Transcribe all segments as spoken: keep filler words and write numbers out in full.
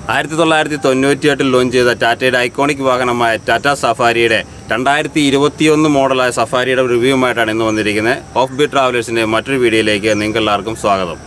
ആയിരത്തി തൊള്ളായിരത്തി തൊണ്ണൂറ്റി എട്ടിൽ ലോഞ്ച് ചെയ്ത ടാറ്റയുടെ ഐക്കോണിക് വാഹനമായ ടാറ്റ സഫാരിയുടെ രണ്ടായിരത്തി ഇരുപത്തിയൊന്ന് മോഡലായ സഫാരിയുടെ റിവ്യൂമായിട്ടാണ് ഇന്ന് വന്നിരിക്കുന്നത്. ഓഫ് ബീറ്റ് ട്രാവലേഴ്സിൻ്റെ മറ്റൊരു വീഡിയോയിലേക്ക് നിങ്ങൾക്ക് എല്ലാവർക്കും സ്വാഗതം.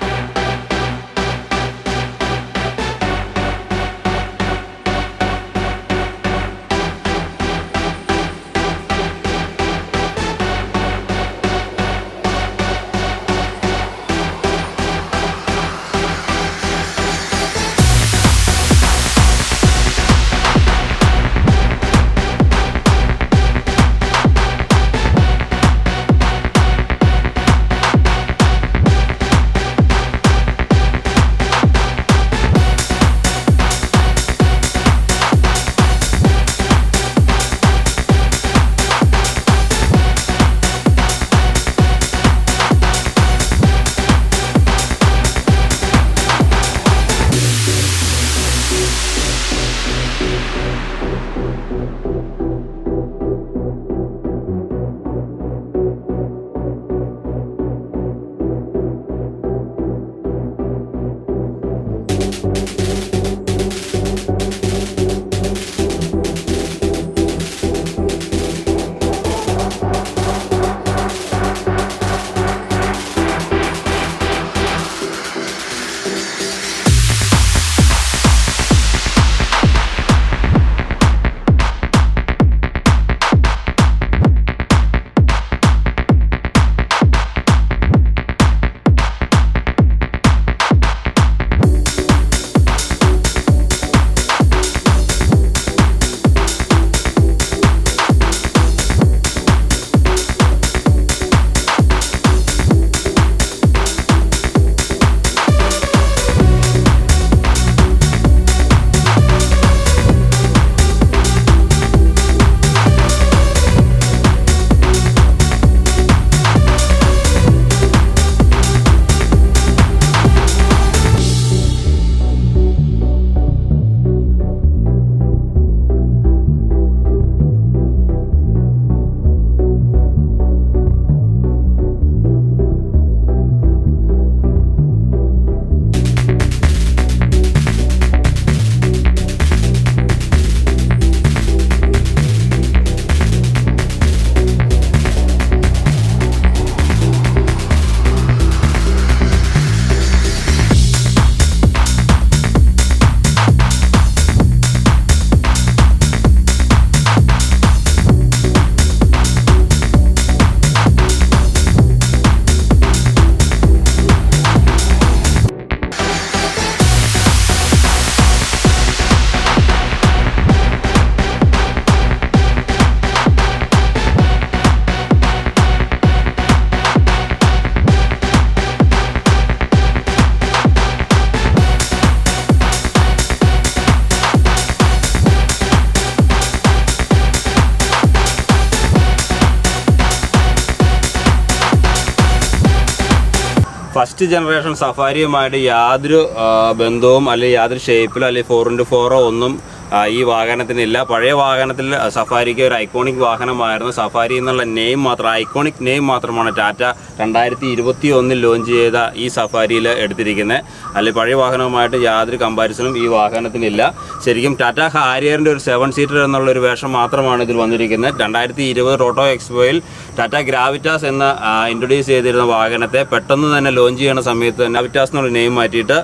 ഫസ്റ്റ് ജനറേഷൻ സഫാരിയുമായിട്ട് യാതൊരു ബന്ധവും അല്ലെങ്കിൽ യാതൊരു ഷേപ്പിലോ അല്ലെങ്കിൽ ഫോർ ഇൻറ്റു ഫോറോ ഒന്നും ഈ വാഹനത്തിനില്ല. പഴയ വാഹനത്തിൽ സഫാരിക്ക് ഒരു ഐക്കോണിക് വാഹനമായിരുന്നു. സഫാരി എന്നുള്ള നെയിം മാത്രം, ഐക്കോണിക് നെയിം മാത്രമാണ് ടാറ്റ രണ്ടായിരത്തി ഇരുപത്തി ഒന്നിൽ ലോഞ്ച് ചെയ്ത ഈ സഫാരിയിൽ എടുത്തിരിക്കുന്നത്. അല്ലെങ്കിൽ പഴയ വാഹനവുമായിട്ട് യാതൊരു കമ്പാരിസണും ഈ വാഹനത്തിനില്ല. ശരിക്കും ടാറ്റ ഹാരിയറിൻ്റെ ഒരു സെവൻ സീറ്റർ എന്നുള്ള ഒരു വേഷം മാത്രമാണ് ഇതിൽ വന്നിരിക്കുന്നത്. രണ്ടായിരത്തി ഇരുപത് ടോട്ടോ എക്സ്പോയിൽ ടാറ്റ ഗ്രാവിറ്റാസ് എന്ന ഇൻട്രൊഡ്യൂസ് ചെയ്തിരുന്ന വാഹനത്തെ പെട്ടെന്ന് തന്നെ ലോഞ്ച് ചെയ്യുന്ന സമയത്ത് ഗ്രാവിറ്റാസ് എന്നുള്ള നെയിം മാറ്റിയിട്ട്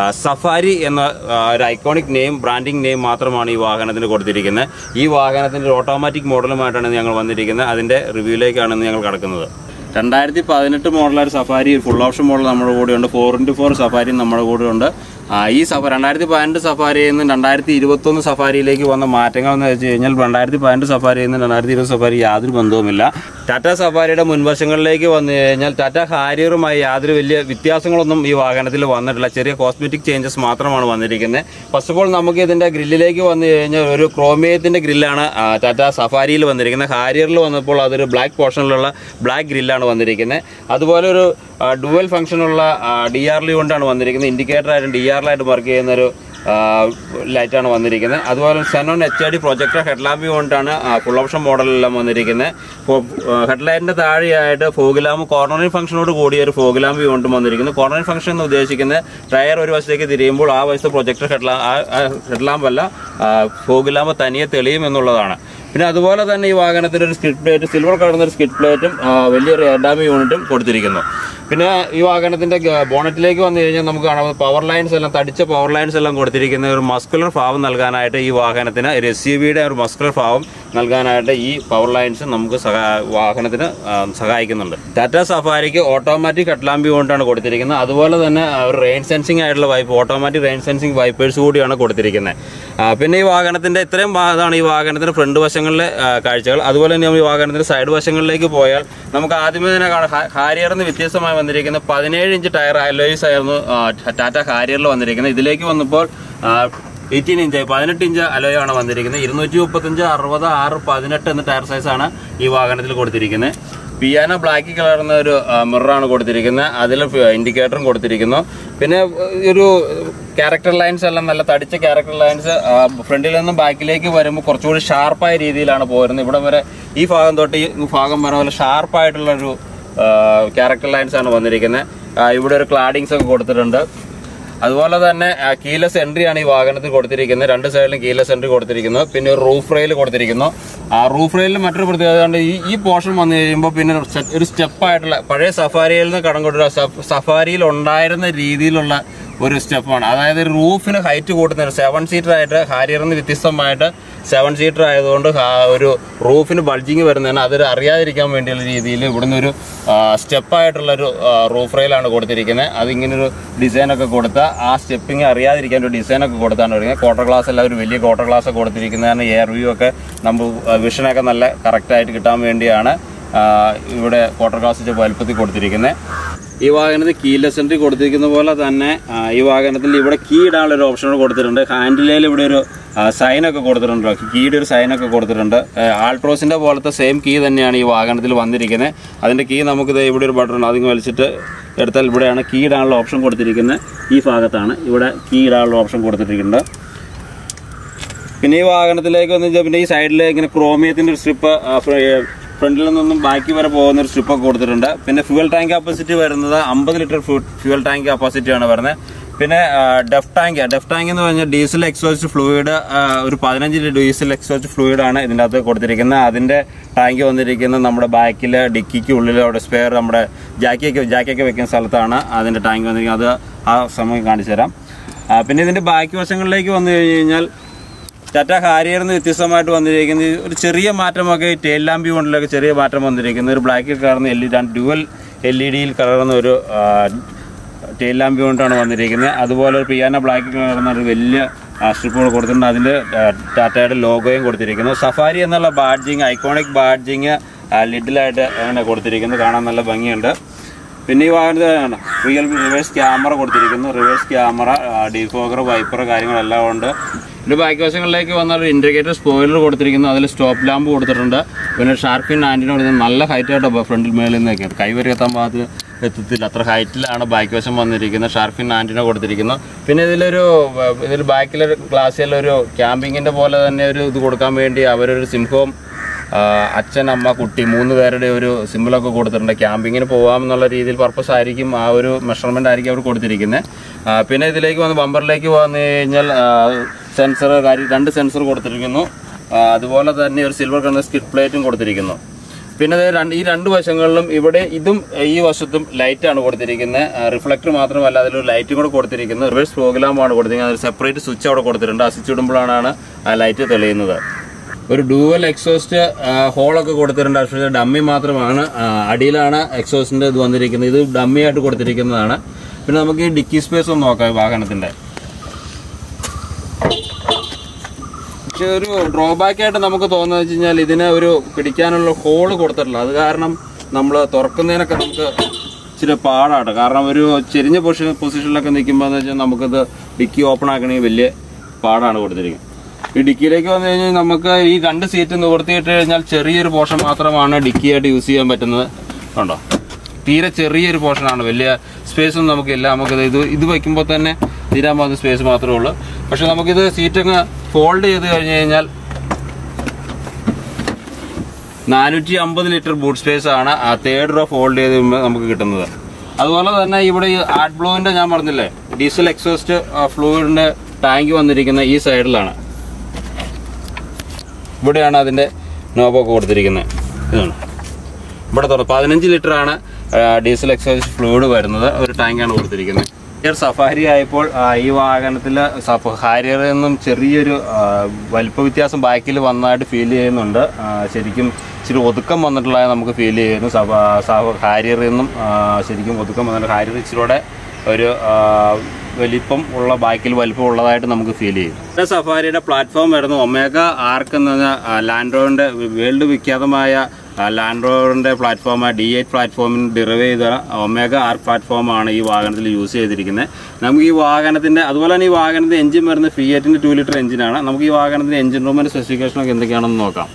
സഫാരി എന്ന ഒരു ഐക്കോണിക് നെയിം, ബ്രാൻഡിങ് നെയിം മാത്രമാണ് ഈ വാഹനത്തിന് കൊടുത്തിരിക്കുന്നത്. ഈ വാഹനത്തിൻ്റെ ഓട്ടോമാറ്റിക് മോഡലുമായിട്ടാണ് ഞങ്ങൾ വന്നിരിക്കുന്നത്. അതിൻ്റെ റിവ്യൂയിലേക്കാണ് ഞങ്ങൾ കടക്കുന്നത്. രണ്ടായിരത്തി പതിനെട്ട് മോഡലായ സഫാരി ഫുൾ ഓപ്ഷൻ മോഡൽ നമ്മുടെ കൂടെയുണ്ട്. ഫോർ ഇൻറ്റു ഫോർ സഫാരി നമ്മുടെ കൂടെയുണ്ട്. ഈ സഫ രണ്ടായിരത്തി പതിനെട്ട് സഫാരിയിൽ നിന്ന് രണ്ടായിരത്തി ഇരുപത്തൊന്ന് സഫാരിയിലേക്ക് വന്ന മാറ്റങ്ങൾ എന്ന് വെച്ച് കഴിഞ്ഞാൽ രണ്ടായിരത്തി പതിനെട്ട് സഫാരിയിൽ നിന്ന് രണ്ടായിരത്തി ഇരുപത് സഫാരി യാതൊരു ബന്ധവുമില്ല. ടാറ്റ സഫാരിയുടെ മുൻവശങ്ങളിലേക്ക് വന്നു കഴിഞ്ഞാൽ ടാറ്റ ഹാരിയറുമായി യാതൊരു വലിയ വ്യത്യാസങ്ങളൊന്നും ഈ വാഹനത്തിൽ വന്നിട്ടില്ല. ചെറിയ കോസ്മെറ്റിക് ചേഞ്ചസ് മാത്രമാണ് വന്നിരിക്കുന്നത്. ഫസ്റ്റ് ഓഫ് ഓൾ നമുക്ക് ഇതിൻ്റെ ഗ്രില്ലിലേക്ക് വന്നു കഴിഞ്ഞാൽ ഒരു ക്രോമിയത്തിൻ്റെ ഗ്രില്ലാണ് ടാറ്റ സഫാരിയിൽ വന്നിരിക്കുന്നത്. ഹാരിയറിൽ വന്നപ്പോൾ അതൊരു ബ്ലാക്ക് പോർഷനിലുള്ള ബ്ലാക്ക് ഗ്രില്ലാണ് വന്നിരിക്കുന്നത്. അതുപോലെ ഒരു ഡുവൽ ഫംഗ്ഷനുള്ള ഡി ആർ ലി കൊണ്ടാണ് വന്നിരിക്കുന്നത്. ഇൻഡിക്കേറ്ററായിട്ട് ഡി ആർ ലായിട്ട് വർക്ക് ചെയ്യുന്നൊരു ലൈറ്റാണ് വന്നിരിക്കുന്നത്. അതുപോലെ xenon H I D projector headlamp കൊണ്ടാണ് ഫുൾ ഓപ്ഷൻ മോഡലെല്ലാം വന്നിരിക്കുന്നത്. ഹെഡ്ലൈറ്റിന്റെ താഴെയായിട്ട് ഫോഗ് ലാമ്പ് കോർണറിംഗ് ഫംഗ്ഷനോട് കൂടിയ ഒരു ഫോഗ് ലാമ്പ് കൊണ്ടും വന്നിരിക്കുന്നു. കോർണറിംഗ് ഫംഗ്ഷൻ എന്ന് ഉദ്ദേശിക്കുന്നത് ടയർ ഒരു വശത്തേക്ക് തിരിയുമ്പോൾ ആ വശത്ത് പ്രൊജക്ടർ ഹെഡ്ലാ ഹെഡ്ലാമ്പല്ല ഫോഗ് ലാമ്പ് തനിയെ തെളിയും എന്നുള്ളതാണ്. പിന്നെ അതുപോലെ തന്നെ ഈ വാഹനത്തിന് ഒരു സ്കിഡ് പ്ലേറ്റ്, സിൽവർ കളറുന്ന ഒരു സ്കിഡ് പ്ലേറ്റും വലിയൊരു ഹെഡ്ലാമ്പ് യൂണിറ്റും കൊടുത്തിരിക്കുന്നു. പിന്നെ ഈ വാഹനത്തിന്റെ ബോണറ്റിലേക്ക് വന്നു കഴിഞ്ഞാൽ നമുക്ക് കാണാം പവർ ലൈൻസ് എല്ലാം, തടിച്ച പവർ ലൈൻസ് എല്ലാം കൊടുത്തിരിക്കുന്ന ഒരു മസ്കുലർ ഭാവം നൽകാനായിട്ട് ഈ വാഹനത്തിന് ഒരു എസ് യു വിയുടെ ഒരു മസ്കുലർ ഭാവം നൽകാനായിട്ട് ഈ പവർ ലൈൻസ് നമുക്ക് വാഹനത്തിന് സഹായിക്കുന്നുണ്ട്. ടാറ്റ സഫാരിക്ക് ഓട്ടോമാറ്റിക് ഹെഡ്ലാമ്പ് കൊണ്ടാണ് കൊടുത്തിരിക്കുന്നത്. അതുപോലെ തന്നെ ഒരു റെയിൻ സെൻസിങ് ആയിട്ടുള്ള wipe, automatic rain sensing wipers കൂടിയാണ് കൊടുത്തിരിക്കുന്നത്. പിന്നെ ഈ വാഹനത്തിന്റെ ഇത്രയും അതാണ് ഈ വാഹനത്തിന്റെ ഫ്രണ്ട് വശങ്ങളിലെ കാഴ്ചകൾ. അതുപോലെ തന്നെ ഈ വാഹനത്തിന്റെ സൈഡ് വശങ്ങളിലേക്ക് പോയാൽ നമുക്ക് ആദ്യമേ തന്നെ കാണാം ഹാരിയറിന് വ്യത്യസ്തമായി വന്നിരിക്കുന്ന പതിനേഴ് ഇഞ്ച് ടയർ അലോയ്സ് ആയിരുന്നു ടാറ്റ ഹാരിയറിൽ വന്നിരിക്കുന്നത്. ഇതിലേക്ക് വന്നപ്പോൾ എയ്റ്റീൻ ഇഞ്ച് പതിനെട്ട് ഇഞ്ച് അലോയാണ് വന്നിരിക്കുന്നത്. ഇരുന്നൂറ്റി മുപ്പത്തഞ്ച് അറുപത് ആറ് പതിനെട്ട് എന്ന ടയർ സൈസാണ് ഈ വാഹനത്തിൽ കൊടുത്തിരിക്കുന്നത്. പിയാനോ ബ്ലാക്ക് കളറുന്ന ഒരു മിററാണ് കൊടുത്തിരിക്കുന്നത്. അതിൽ ഇൻഡിക്കേറ്ററും കൊടുത്തിരിക്കുന്നു. പിന്നെ ഒരു ക്യാരക്ടർ ലൈൻസ് എല്ലാം നല്ല തടിച്ച ക്യാരക്ടർ ലൈൻസ് ഫ്രണ്ടിൽ നിന്നും ബാക്കിലേക്ക് വരുമ്പോൾ കുറച്ചുകൂടി ഷാർപ്പായ രീതിയിലാണ് പോരുന്നത്. ഇവിടെ വരെ ഈ ഭാഗം തൊട്ട് ഈ ഭാഗം വരെ പോലെ ഷാർപ്പായിട്ടുള്ളൊരു ക്യാരക്ടർ ലൈൻസ് ആണ് വന്നിരിക്കുന്നത്. ഇവിടെ ഒരു ക്ലാഡിങ്സ് ഒക്കെ കൊടുത്തിട്ടുണ്ട്. അതുപോലെ തന്നെ കീലെസ് എൻട്രി ആണ് ഈ വാഹനത്തിൽ കൊടുത്തിരിക്കുന്നത്. രണ്ട് സൈഡിലും കീലെസ് എൻട്രി കൊടുത്തിരിക്കുന്നു. പിന്നെ ഒരു റൂഫ് റെയിൽ കൊടുത്തിരിക്കുന്നു. ആ റൂഫ് റെയിലിൽ മറ്റൊരു പ്രത്യേകത ഈ ഈ പോർഷൻ വന്നു കഴിയുമ്പോൾ പിന്നെ ഒരു സ്റ്റെപ്പായിട്ടുള്ള പഴയ സഫാരിയിൽ നിന്ന് കടം കൊണ്ടുവരുന്ന സഫാരിയിൽ ഉണ്ടായിരുന്ന രീതിയിലുള്ള ഒരു സ്റ്റെപ്പാണ്. അതായത് റൂഫിന് ഹൈറ്റ് കൂട്ടുന്ന സെവൻ സീറ്റർ ആയിട്ട് ഹാരിയറിന് വ്യത്യസ്തമായിട്ട് സെവൻ സീറ്റർ ആയതുകൊണ്ട് ഒരു റൂഫിന് ബൾജിങ് വരുന്നതിന് അതൊരു അറിയാതിരിക്കാൻ വേണ്ടിയുള്ള രീതിയിൽ ഇവിടുന്ന് ഒരു സ്റ്റെപ്പായിട്ടുള്ളൊരു റൂഫ് റെയിലാണ് കൊടുത്തിരിക്കുന്നത്. അതിങ്ങനൊരു ഡിസൈനൊക്കെ കൊടുത്ത ആ സ്റ്റെപ്പിങ് അറിയാതിരിക്കാൻ ഒരു ഡിസൈനൊക്കെ കൊടുത്താണ് വരുന്നത്. ക്വാർട്ടർ ഗ്ലാസ് എല്ലാം ഒരു വലിയ ക്വാർട്ടർ ഗ്ലാസ് ഒക്കെ കൊടുത്തിരിക്കുന്നതാണ്. എയർ വ്യൂ ഒക്കെ നമുക്ക് വിഷനൊക്കെ നല്ല കറക്റ്റായിട്ട് കിട്ടാൻ വേണ്ടിയാണ് ഇവിടെ ക്വാർട്ടർ ഗ്ലാസ് വലുപ്പത്തിൽ കൊടുത്തിരിക്കുന്നത്. ഈ വാഹനത്തിൽ കീലെസ് എൻട്രി കൊടുത്തിരിക്കുന്ന പോലെ തന്നെ ഈ വാഹനത്തിൽ ഇവിടെ കീ ഇടാനുള്ള ഒരു ഓപ്ഷൻ കൊടുത്തിട്ടുണ്ട്. ഹാൻഡിലേൽ ഇവിടെ ഒരു സൈനൊക്കെ കൊടുത്തിട്ടുണ്ട്. കീയുടെ ഒരു സൈനൊക്കെ കൊടുത്തിട്ടുണ്ട്. ആൾട്രോസിന്റെ പോലത്തെ സെയിം കീ തന്നെയാണ് ഈ വാഹനത്തിൽ വന്നിരിക്കുന്നത്. അതിന്റെ കീ നമുക്കിത് ഇവിടെ ഒരു ബട്ടൺ അതിന് വലിച്ചിട്ട് എടുത്താൽ ഇവിടെയാണ് കീ ഇടാനുള്ള ഓപ്ഷൻ കൊടുത്തിരിക്കുന്നത്. ഈ ഭാഗത്താണ് ഇവിടെ കീ ഇടാനുള്ള ഓപ്ഷൻ കൊടുത്തിട്ടുണ്ട്. പിന്നെ ഈ വാഹനത്തിലേക്ക് വന്നു കഴിഞ്ഞാൽ പിന്നെ ഈ സൈഡിൽ ഇങ്ങനെ ക്രോമിയത്തിന്റെ ഒരു സ്ട്രിപ്പ് ഫ്രണ്ടിൽ നിന്നും ബാക്കി വരെ പോകുന്ന ഒരു സ്ട്രിപ്പൊക്കെ കൊടുത്തിട്ടുണ്ട്. പിന്നെ ഫ്യൂവൽ ടാങ്ക് കപ്പാസിറ്റി വരുന്നത് അമ്പത് ലിറ്റർ ഫ്യൂവൽ ടാങ്ക് കപ്പാസിറ്റിയാണ് വരുന്നത്. പിന്നെ ഡെഫ് ടാങ്ക് ഡെഫ് ടാങ്ക് എന്ന് പറഞ്ഞാൽ ഡീസൽ എക്സോസ്റ്റ് ഫ്ലൂയിഡ് ഒരു പതിനഞ്ച് ഡീസൽ എക്സോസ്റ്റ് ഫ്ലൂയിഡാണ് ഇതിൻ്റെ അകത്ത് കൊടുത്തിരിക്കുന്നത്. അതിൻ്റെ ടാങ്ക് വന്നിരിക്കുന്നത് നമ്മുടെ ബാക്കിൽ ഡിക്കിക്ക് ഉള്ളിൽ അവിടെ സ്പെയർ നമ്മുടെ ജാക്കിയൊക്കെ ജാക്കിയൊക്കെ വെക്കുന്ന സ്ഥലത്താണ് അതിൻ്റെ ടാങ്ക് വന്നിരിക്കുന്നത്. അത് ആ സമയം കാണിച്ചു തരാം. പിന്നെ ഇതിൻ്റെ ബാക്കി വശങ്ങളിലേക്ക് വന്നു കഴിഞ്ഞ് കഴിഞ്ഞാൽ ടാറ്റ ഹാരിയറിന് വ്യത്യസ്തമായിട്ട് വന്നിരിക്കുന്നത് ഒരു ചെറിയ മാറ്റമൊക്കെ ടെയിൽ ലാമ്പ് കൊണ്ടിലൊക്കെ ചെറിയ മാറ്റം വന്നിരിക്കുന്നത്. ഒരു ബ്ലാക്കിൽ കളർന്ന L E dual L E ഡിയിൽ കളർന്ന ഒരു ടെയിൽ ലാമ്പ് കൊണ്ടാണ് വന്നിരിക്കുന്നത്. അതുപോലെ ഒരു പിയാനോ ബ്ലാക്കിൽ കളർന്ന ഒരു വലിയ സ്ട്രിപ്പുകൾ കൊടുത്തിട്ടുണ്ട്. അതിൽ ടാറ്റയുടെ ലോഗോയും കൊടുത്തിരിക്കുന്നു. സഫാരി എന്നുള്ള ബാഡ്ജിങ് ഐക്കോണിക് ബാഡ്ജിങ് ലിഡിലായിട്ട് അങ്ങനെ കൊടുത്തിരിക്കുന്നത് കാണാൻ നല്ല ഭംഗിയുണ്ട്. പിന്നെ ഈ വാഹനത്തിൽ റിയൽ റിവേഴ്സ് ക്യാമറ കൊടുത്തിരിക്കുന്നു. റിവേഴ്സ് ക്യാമറ, ഡിഫോഗർ, വൈപ്പർ കാര്യങ്ങളെല്ലാം ഉണ്ട്. പിന്നെ ബാക്ക് വശങ്ങളിലേക്ക് വന്നാൽ ഇൻഡിക്കേറ്റർ സ്പോയിലർ കൊടുത്തിരിക്കുന്നു. അതിൽ സ്റ്റോപ്പ് ലാമ്പ് കൊടുത്തിട്ടുണ്ട്. പിന്നെ ഷാർപ്പിൻ ആൻറ്റിന കൊടുത്തിട്ടുണ്ട്. നല്ല ഹൈറ്റായിട്ട് ഫ്രണ്ടിൽ മേളിൽ നിന്നൊക്കെ കൈവരി എത്താൻ ഭാഗത്ത് എത്തത്തില്ല, അത്ര ഹൈറ്റിലാണ് ബാക്ക് വശം വന്നിരിക്കുന്നത്. ഷാർപ്പിൻ ആൻറ്റിന കൊടുത്തിരിക്കുന്നു. പിന്നെ ഇതിലൊരു ഇതിൽ ബാക്കിലൊരു ഗ്ലാസ്സിലൊരു ക്യാമ്പിങ്ങിൻ്റെ പോലെ തന്നെ ഒരു ഇത് കൊടുക്കാൻ വേണ്ടി അവരൊരു സിംഹവും അച്ഛൻ അമ്മ കുട്ടി മൂന്ന് പേരുടെ ഒരു സിമ്പിളൊക്കെ കൊടുത്തിട്ടുണ്ട്. ക്യാമ്പിങ്ങിന് പോകാമെന്നുള്ള രീതിയിൽ പർപ്പസ് ആയിരിക്കും, ആ ഒരു മെഷർമെൻ്റ് ആയിരിക്കും അവർ കൊടുത്തിരിക്കുന്നത്. പിന്നെ ഇതിലേക്ക് വന്ന് ബമ്പറിലേക്ക് വന്നു കഴിഞ്ഞാൽ സെൻസർ കാര്യം രണ്ട് സെൻസർ കൊടുത്തിരിക്കുന്നു. അതുപോലെ തന്നെ ഒരു സിൽവർ കളർ സ്കിഡ് പ്ലേറ്റും കൊടുത്തിരിക്കുന്നു. പിന്നെ ഈ രണ്ട് വശങ്ങളിലും ഇവിടെ ഇതും ഈ വശത്തും ലൈറ്റാണ് കൊടുത്തിരിക്കുന്നത്. റിഫ്ലക്ടർ മാത്രമല്ല അതിലൊരു ലൈറ്റും കൂടെ കൊടുത്തിരിക്കുന്നത്. റിവേഴ്സ് പ്രോഗ്രാമാണ് കൊടുത്തിരിക്കുന്നത്. ഒരു സെപ്പറേറ്റ് സ്വിച്ച് അവിടെ കൊടുത്തിട്ടുണ്ട്. ആ സ്വിച്ച് ഇടുമ്പോഴാണ് ആ ലൈറ്റ് തെളിയുന്നത്. ഒരു ഡ്യുവൽ എക്സോസ്റ്റ് ഹോളൊക്കെ കൊടുത്തിട്ടുണ്ട്. പക്ഷേ ഡമ്മി മാത്രമാണ്, അടിയിലാണ് എക്സോസ്റ്റിൻ്റെ ഇത് വന്നിരിക്കുന്നത്. ഇത് ഡമ്മി ആയിട്ട് കൊടുത്തിരിക്കുന്നതാണ്. പിന്നെ നമുക്ക് ഈ ഡിക്കി സ്പേസ് ഒന്ന് നോക്കാം വാഹനത്തിൻ്റെ. പക്ഷെ ഒരു ഡ്രോബാക്ക് ആയിട്ട് നമുക്ക് തോന്നുന്നത് വെച്ച് കഴിഞ്ഞാൽ ഇതിന് ഒരു പിടിക്കാനുള്ള ഹോള് കൊടുത്തിട്ടില്ല. അത് കാരണം നമ്മൾ തുറക്കുന്നതിനൊക്കെ നമുക്ക് ഇച്ചിരി പാടാണ്. കാരണം ഒരു ചെരിഞ്ഞ പൊസിഷൻ പൊസിഷനിലൊക്കെ നിൽക്കുമ്പോൾ എന്ന് വെച്ചാൽ നമുക്കത് ഡിക്കി ഓപ്പൺ ആക്കണമെങ്കിൽ വലിയ പാടാണ് കൊടുത്തിരിക്കുന്നത്. ഈ ഡിക്കിയിലേക്ക് വന്നു കഴിഞ്ഞാൽ നമുക്ക് ഈ രണ്ട് സീറ്റ് നിവർത്തിയിട്ട് കഴിഞ്ഞാൽ ചെറിയൊരു പോർഷൻ മാത്രമാണ് ഡിക്കിയായിട്ട് യൂസ് ചെയ്യാൻ പറ്റുന്നത്. കണ്ടോ, തീരെ ചെറിയൊരു പോർഷനാണ്, വലിയ സ്പേസ് ഒന്നും നമുക്കില്ല. നമുക്കിത് ഇത് ഇത് വയ്ക്കുമ്പോൾ തന്നെ തീരാമാകുന്ന സ്പേസ് മാത്രമേ ഉള്ളൂ. പക്ഷെ നമുക്കിത് സീറ്റങ്ങ് ഫോൾഡ് ചെയ്ത് കഴിഞ്ഞ് കഴിഞ്ഞാൽ നാനൂറ്റി അമ്പത് ലിറ്റർ ബൂട്ട് സ്പേസ് ആണ് ആ തേർഡ് റോ ഫോൾഡ് ചെയ്ത് നമുക്ക് കിട്ടുന്നത്. അതുപോലെ തന്നെ ഇവിടെ ഈ ആഡ് ബ്ലോവിന്റെ ഞാൻ പറഞ്ഞില്ലേ ഡീസൽ എക്സോസ്റ്റ് ഫ്ലൂയിഡിന്റെ ടാങ്ക് വന്നിരിക്കുന്ന ഈ സൈഡിലാണ്. ഇവിടെയാണ് അതിന്റെ നോബൊക്കെ കൊടുത്തിരിക്കുന്നത്. ഇതാണ് ഇവിടെ തുറന്ന് പതിനഞ്ച് ലിറ്റർ ആണ് ഡീസൽ എക്സോസ്റ്റ് ഫ്ലൂയിഡ് വരുന്നത്. ഒരു ടാങ്കാണ് കൊടുത്തിരിക്കുന്നത്. സഫാരി ആയപ്പോൾ ഈ വാഹനത്തിൽ ഹാരിയറിൽ നിന്നും ചെറിയൊരു വലിപ്പ വ്യത്യാസം ബാക്കിൽ വന്നതായിട്ട് ഫീൽ ചെയ്യുന്നുണ്ട്. ശരിക്കും ഇച്ചിരി ഒതുക്കം വന്നിട്ടുള്ള നമുക്ക് ഫീൽ ചെയ്യുന്നു. ഹാരിയറിൽ നിന്നും ശരിക്കും ഒതുക്കം വന്നിട്ട് ഹാരിയർ ഇച്ചിരിയുടെ ഒരു വലിപ്പം ഉള്ള ബാക്കിൽ വലിപ്പം ഉള്ളതായിട്ട് നമുക്ക് ഫീൽ ചെയ്യും. സഫാരിയുടെ പ്ലാറ്റ്ഫോം വരുന്ന ഒമേഗ ആർക്ക് എന്ന് പറഞ്ഞാൽ ലാൻഡ് റോവറിന്റെ വേൾഡ് വിഖ്യാതമായ ലാൻഡ് റോവറിന്റെ പ്ലാറ്റ്ഫോമായ ഡി എയ്റ്റ് പ്ലാറ്റ്ഫോമിന് ഡിറൈവ് ചെയ്ത ഒമേഗ ആർക്ക് പ്ലാറ്റ്ഫോമാണ് ഈ വാഹനത്തിൽ യൂസ് ചെയ്തിരിക്കുന്നത്. നമുക്ക് ഈ വാഹനത്തിന്റെ അതുപോലെ തന്നെ ഈ വാഹനത്തിന്റെ എഞ്ചിൻ വരുന്നത് ഫിയറ്റിന്റെ ടു ലിറ്റർ എഞ്ചിനാണ്. നമുക്ക് ഈ വാഹനത്തിന്റെ എഞ്ചിൻ റൂമിന്റെ സ്പെസിഫിക്കേഷനൊക്കെ എന്തൊക്കെയാണെന്ന് നോക്കാം.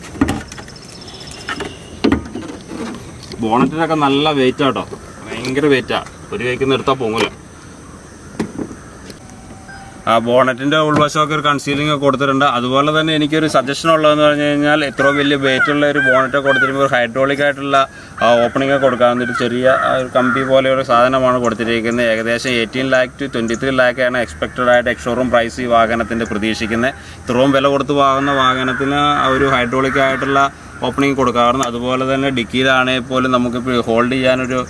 ബോണറ്റിനൊക്കെ നല്ല വെയിറ്റ് ആട്ടോ, ഭയങ്കര വെയിറ്റാ. ഒരു കൈക്ക് നിർത്താൻ പോകില്ല. ആ ബോണറ്റിന്റെ ഉൾവശമൊക്കെ ഒരു കൺസീലിംഗ് കൊടുത്തിട്ടുണ്ട്. അതുപോലെ തന്നെ എനിക്കൊരു സജഷൻ ഉള്ളതെന്ന് പറഞ്ഞു കഴിഞ്ഞാൽ ഇത്ര വലിയ വെയിറ്റ് ഉള്ള ഒരു ബോണറ്റ് കൊടുത്തിരുമ്പോൾ ഒരു ഹൈഡ്രോളിക് ആയിട്ടുള്ള ഓപ്പണിംഗ് കൊടുക്കാൻ ഒരു ചെറിയ ഒരു കമ്പി പോലെ ഒരു സാധനമാണ് കൊടുത്തിരിക്കുന്നത്. ഏകദേശം eighteen lakh to twenty three ലാക്കാണ് എക്സ്പെക്റ്റഡ് ആയിട്ട് എക്സ്ഷോറൂം പ്രൈസ് ഈ വാഹനത്തിന്റെ പ്രതീക്ഷിക്കുന്നത്. ഇത്രയും വില കൊടുത്ത് വാങ്ങുന്ന വാഹനത്തിന് ഒരു ഹൈഡ്രോളിക് ആയിട്ടുള്ള ഓപ്പണിംഗ് കൊടുക്കാറുണ്ട്. അതുപോലെ തന്നെ ഡിക്കിയിലാണെങ്കിൽ പോലും നമുക്കിപ്പോൾ ഹോൾഡ് ചെയ്യാനൊരു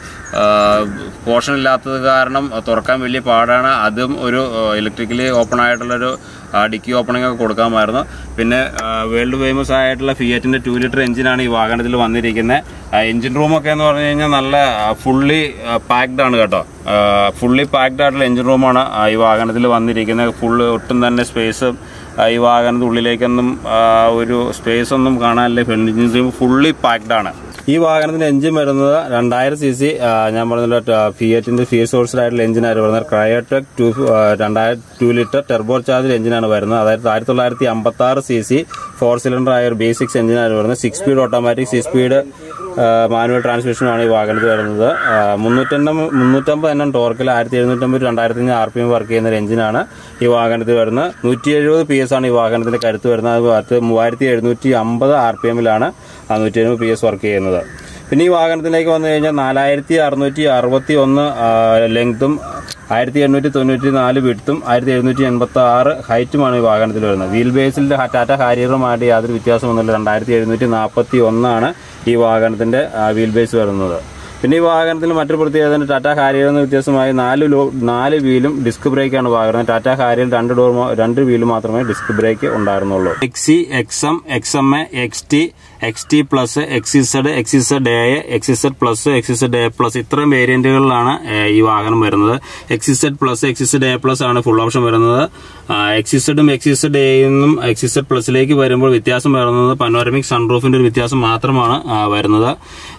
പോർഷൻ ഇല്ലാത്തത് കാരണം തുറക്കാൻ വലിയ പാടാണ്. അതും ഒരു ഇലക്ട്രിക്കലി ഓപ്പൺ ആയിട്ടുള്ളൊരു ഡിക്കി ഓപ്പണിംഗ് ഒക്കെ കൊടുക്കാമായിരുന്നു. പിന്നെ വേൾഡ് ഫേമസ് ആയിട്ടുള്ള ഫിയറ്റിന്റെ ടു ലിറ്റർ എഞ്ചിനാണ് ഈ വാഹനത്തിൽ വന്നിരിക്കുന്നത്. എഞ്ചിൻ റൂമൊക്കെ എന്ന് പറഞ്ഞു കഴിഞ്ഞാൽ നല്ല ഫുള്ളി പാക്ഡ് ആണ് കേട്ടോ. ഫുള്ളി പാക്ഡ് ആയിട്ടുള്ള എഞ്ചിൻ റൂമാണ് ഈ വാഹനത്തിൽ വന്നിരിക്കുന്നത്. ഫുള്ള് ഒട്ടും തന്നെ സ്പേസ് ഈ വാഹനത്തിന്റെ ഉള്ളിലേക്കൊന്നും ഒരു സ്പേസ് ഒന്നും കാണാനില്ല. എഞ്ചിൻ റൂം ഫുള്ളി പാക്ഡ് ആണ്. ഈ വാഹനത്തിന്റെ എഞ്ചിൻ വരുന്നത് രണ്ടായിരം സി സി ഞാൻ പറഞ്ഞ ഫിയറ്റിന്റെ ഫിയറ്റ് സോഴ്സ്ഡ് ആയിട്ടുള്ള എഞ്ചിനാണ് വരുന്നത്. ക്രയോടെക് ടു രണ്ടായിരം ടു ലിറ്റർ ടെർബോ ചാർജ് എഞ്ചിനാണ് വരുന്നത്. അതായത് ആയിരത്തി തൊള്ളായിരത്തി അമ്പത്തി ആറ് സി സി ഫോർ സിലിണ്ടർ ആയ ഒരു ബേസിക്സ് എഞ്ചിനാണ് വരുന്നത്. Six speed automatic six speed manual ട്രാൻസ്മിഷനാണ് ഈ വാഹനത്തിൽ വരുന്നത്. മുന്നൂറ്റമ്പത് മുന്നൂറ്റമ്പത് എണ്ണം ടോർക്കിൽ ആയിരത്തി എഴുന്നൂറ്റമ്പത് രണ്ടായിരത്തി അഞ്ഞൂറ് ആർ പി എം വർക്ക് ചെയ്യുന്ന ഒരു എഞ്ചിനാണ് ഈ വാഹനത്തിൽ വരുന്നത്. നൂറ്റി എഴുപത് പി എസ് ആണ് ഈ വാഹനത്തിന്റെ കരുത്ത് വരുന്നത്. അത് മൂവായിരത്തി എഴുന്നൂറ്റി അമ്പത് ആർ പി എമ്മിലാണ് ആ നൂറ്റി എഴുപത് പി എസ് വർക്ക് ചെയ്യുന്നത്. പിന്നെ ഈ വാഹനത്തിലേക്ക് വന്നു കഴിഞ്ഞാൽ നാലായിരത്തി അറുന്നൂറ്റി അറുപത്തി ഒന്ന് ലെങ്തും ആയിരത്തി എണ്ണൂറ്റി തൊണ്ണൂറ്റി നാല് വിഡ്ത്തും ആയിരത്തി എഴുന്നൂറ്റി എൺപത്തി ആറ് ഹൈറ്റുമാണ് ഈ വാഹനത്തിൽ വരുന്നത്. വീൽ ബേസിൽ ടാറ്റ ഹാരിയറുമായിട്ട് യാതൊരു വ്യത്യാസമൊന്നുമില്ല. രണ്ടായിരത്തി എഴുന്നൂറ്റി നാൽപ്പത്തി ഒന്നാണ് ഈ വാഹനത്തിന്റെ വീൽ ബേസ് വരുന്നത്. പിന്നെ ഈ വാഹനത്തിൽ മറ്റൊരു പ്രത്യേകത ടാറ്റ ഹാരിയറിൽ നിന്ന് വ്യത്യസ്തമായി നാല് ലോ നാല് വീലും ഡിസ്ക് ബ്രേക്കാണ് വാഹനം. ടാറ്റ ഹാരിയറിൽ രണ്ട് ഡോർ രണ്ട് വീല് മാത്രമേ ഡിസ്ക് ബ്രേക്ക് ഉണ്ടായിരുന്നുള്ളൂ. XE, XM, XM A, X T, X T plus, XZ, XZ A, XZ plus, XZ A plus ഇത്രയും വേരിയന്റുകളിലാണ് ഈ വാഹനം വരുന്നത്. XZ plus, XZ A plus ആണ് ഫുൾ ഓപ്ഷൻ വരുന്നത്. എക്സിസഡും എക്സിസഡ് എന്നും എക്സിസഡ് പ്ലസിലേക്ക് വരുമ്പോൾ വ്യത്യാസം വരുന്നത് പനോരമിക് സൺറൂഫിന്റെ ഒരു വ്യത്യാസം മാത്രമാണ് വരുന്നത്.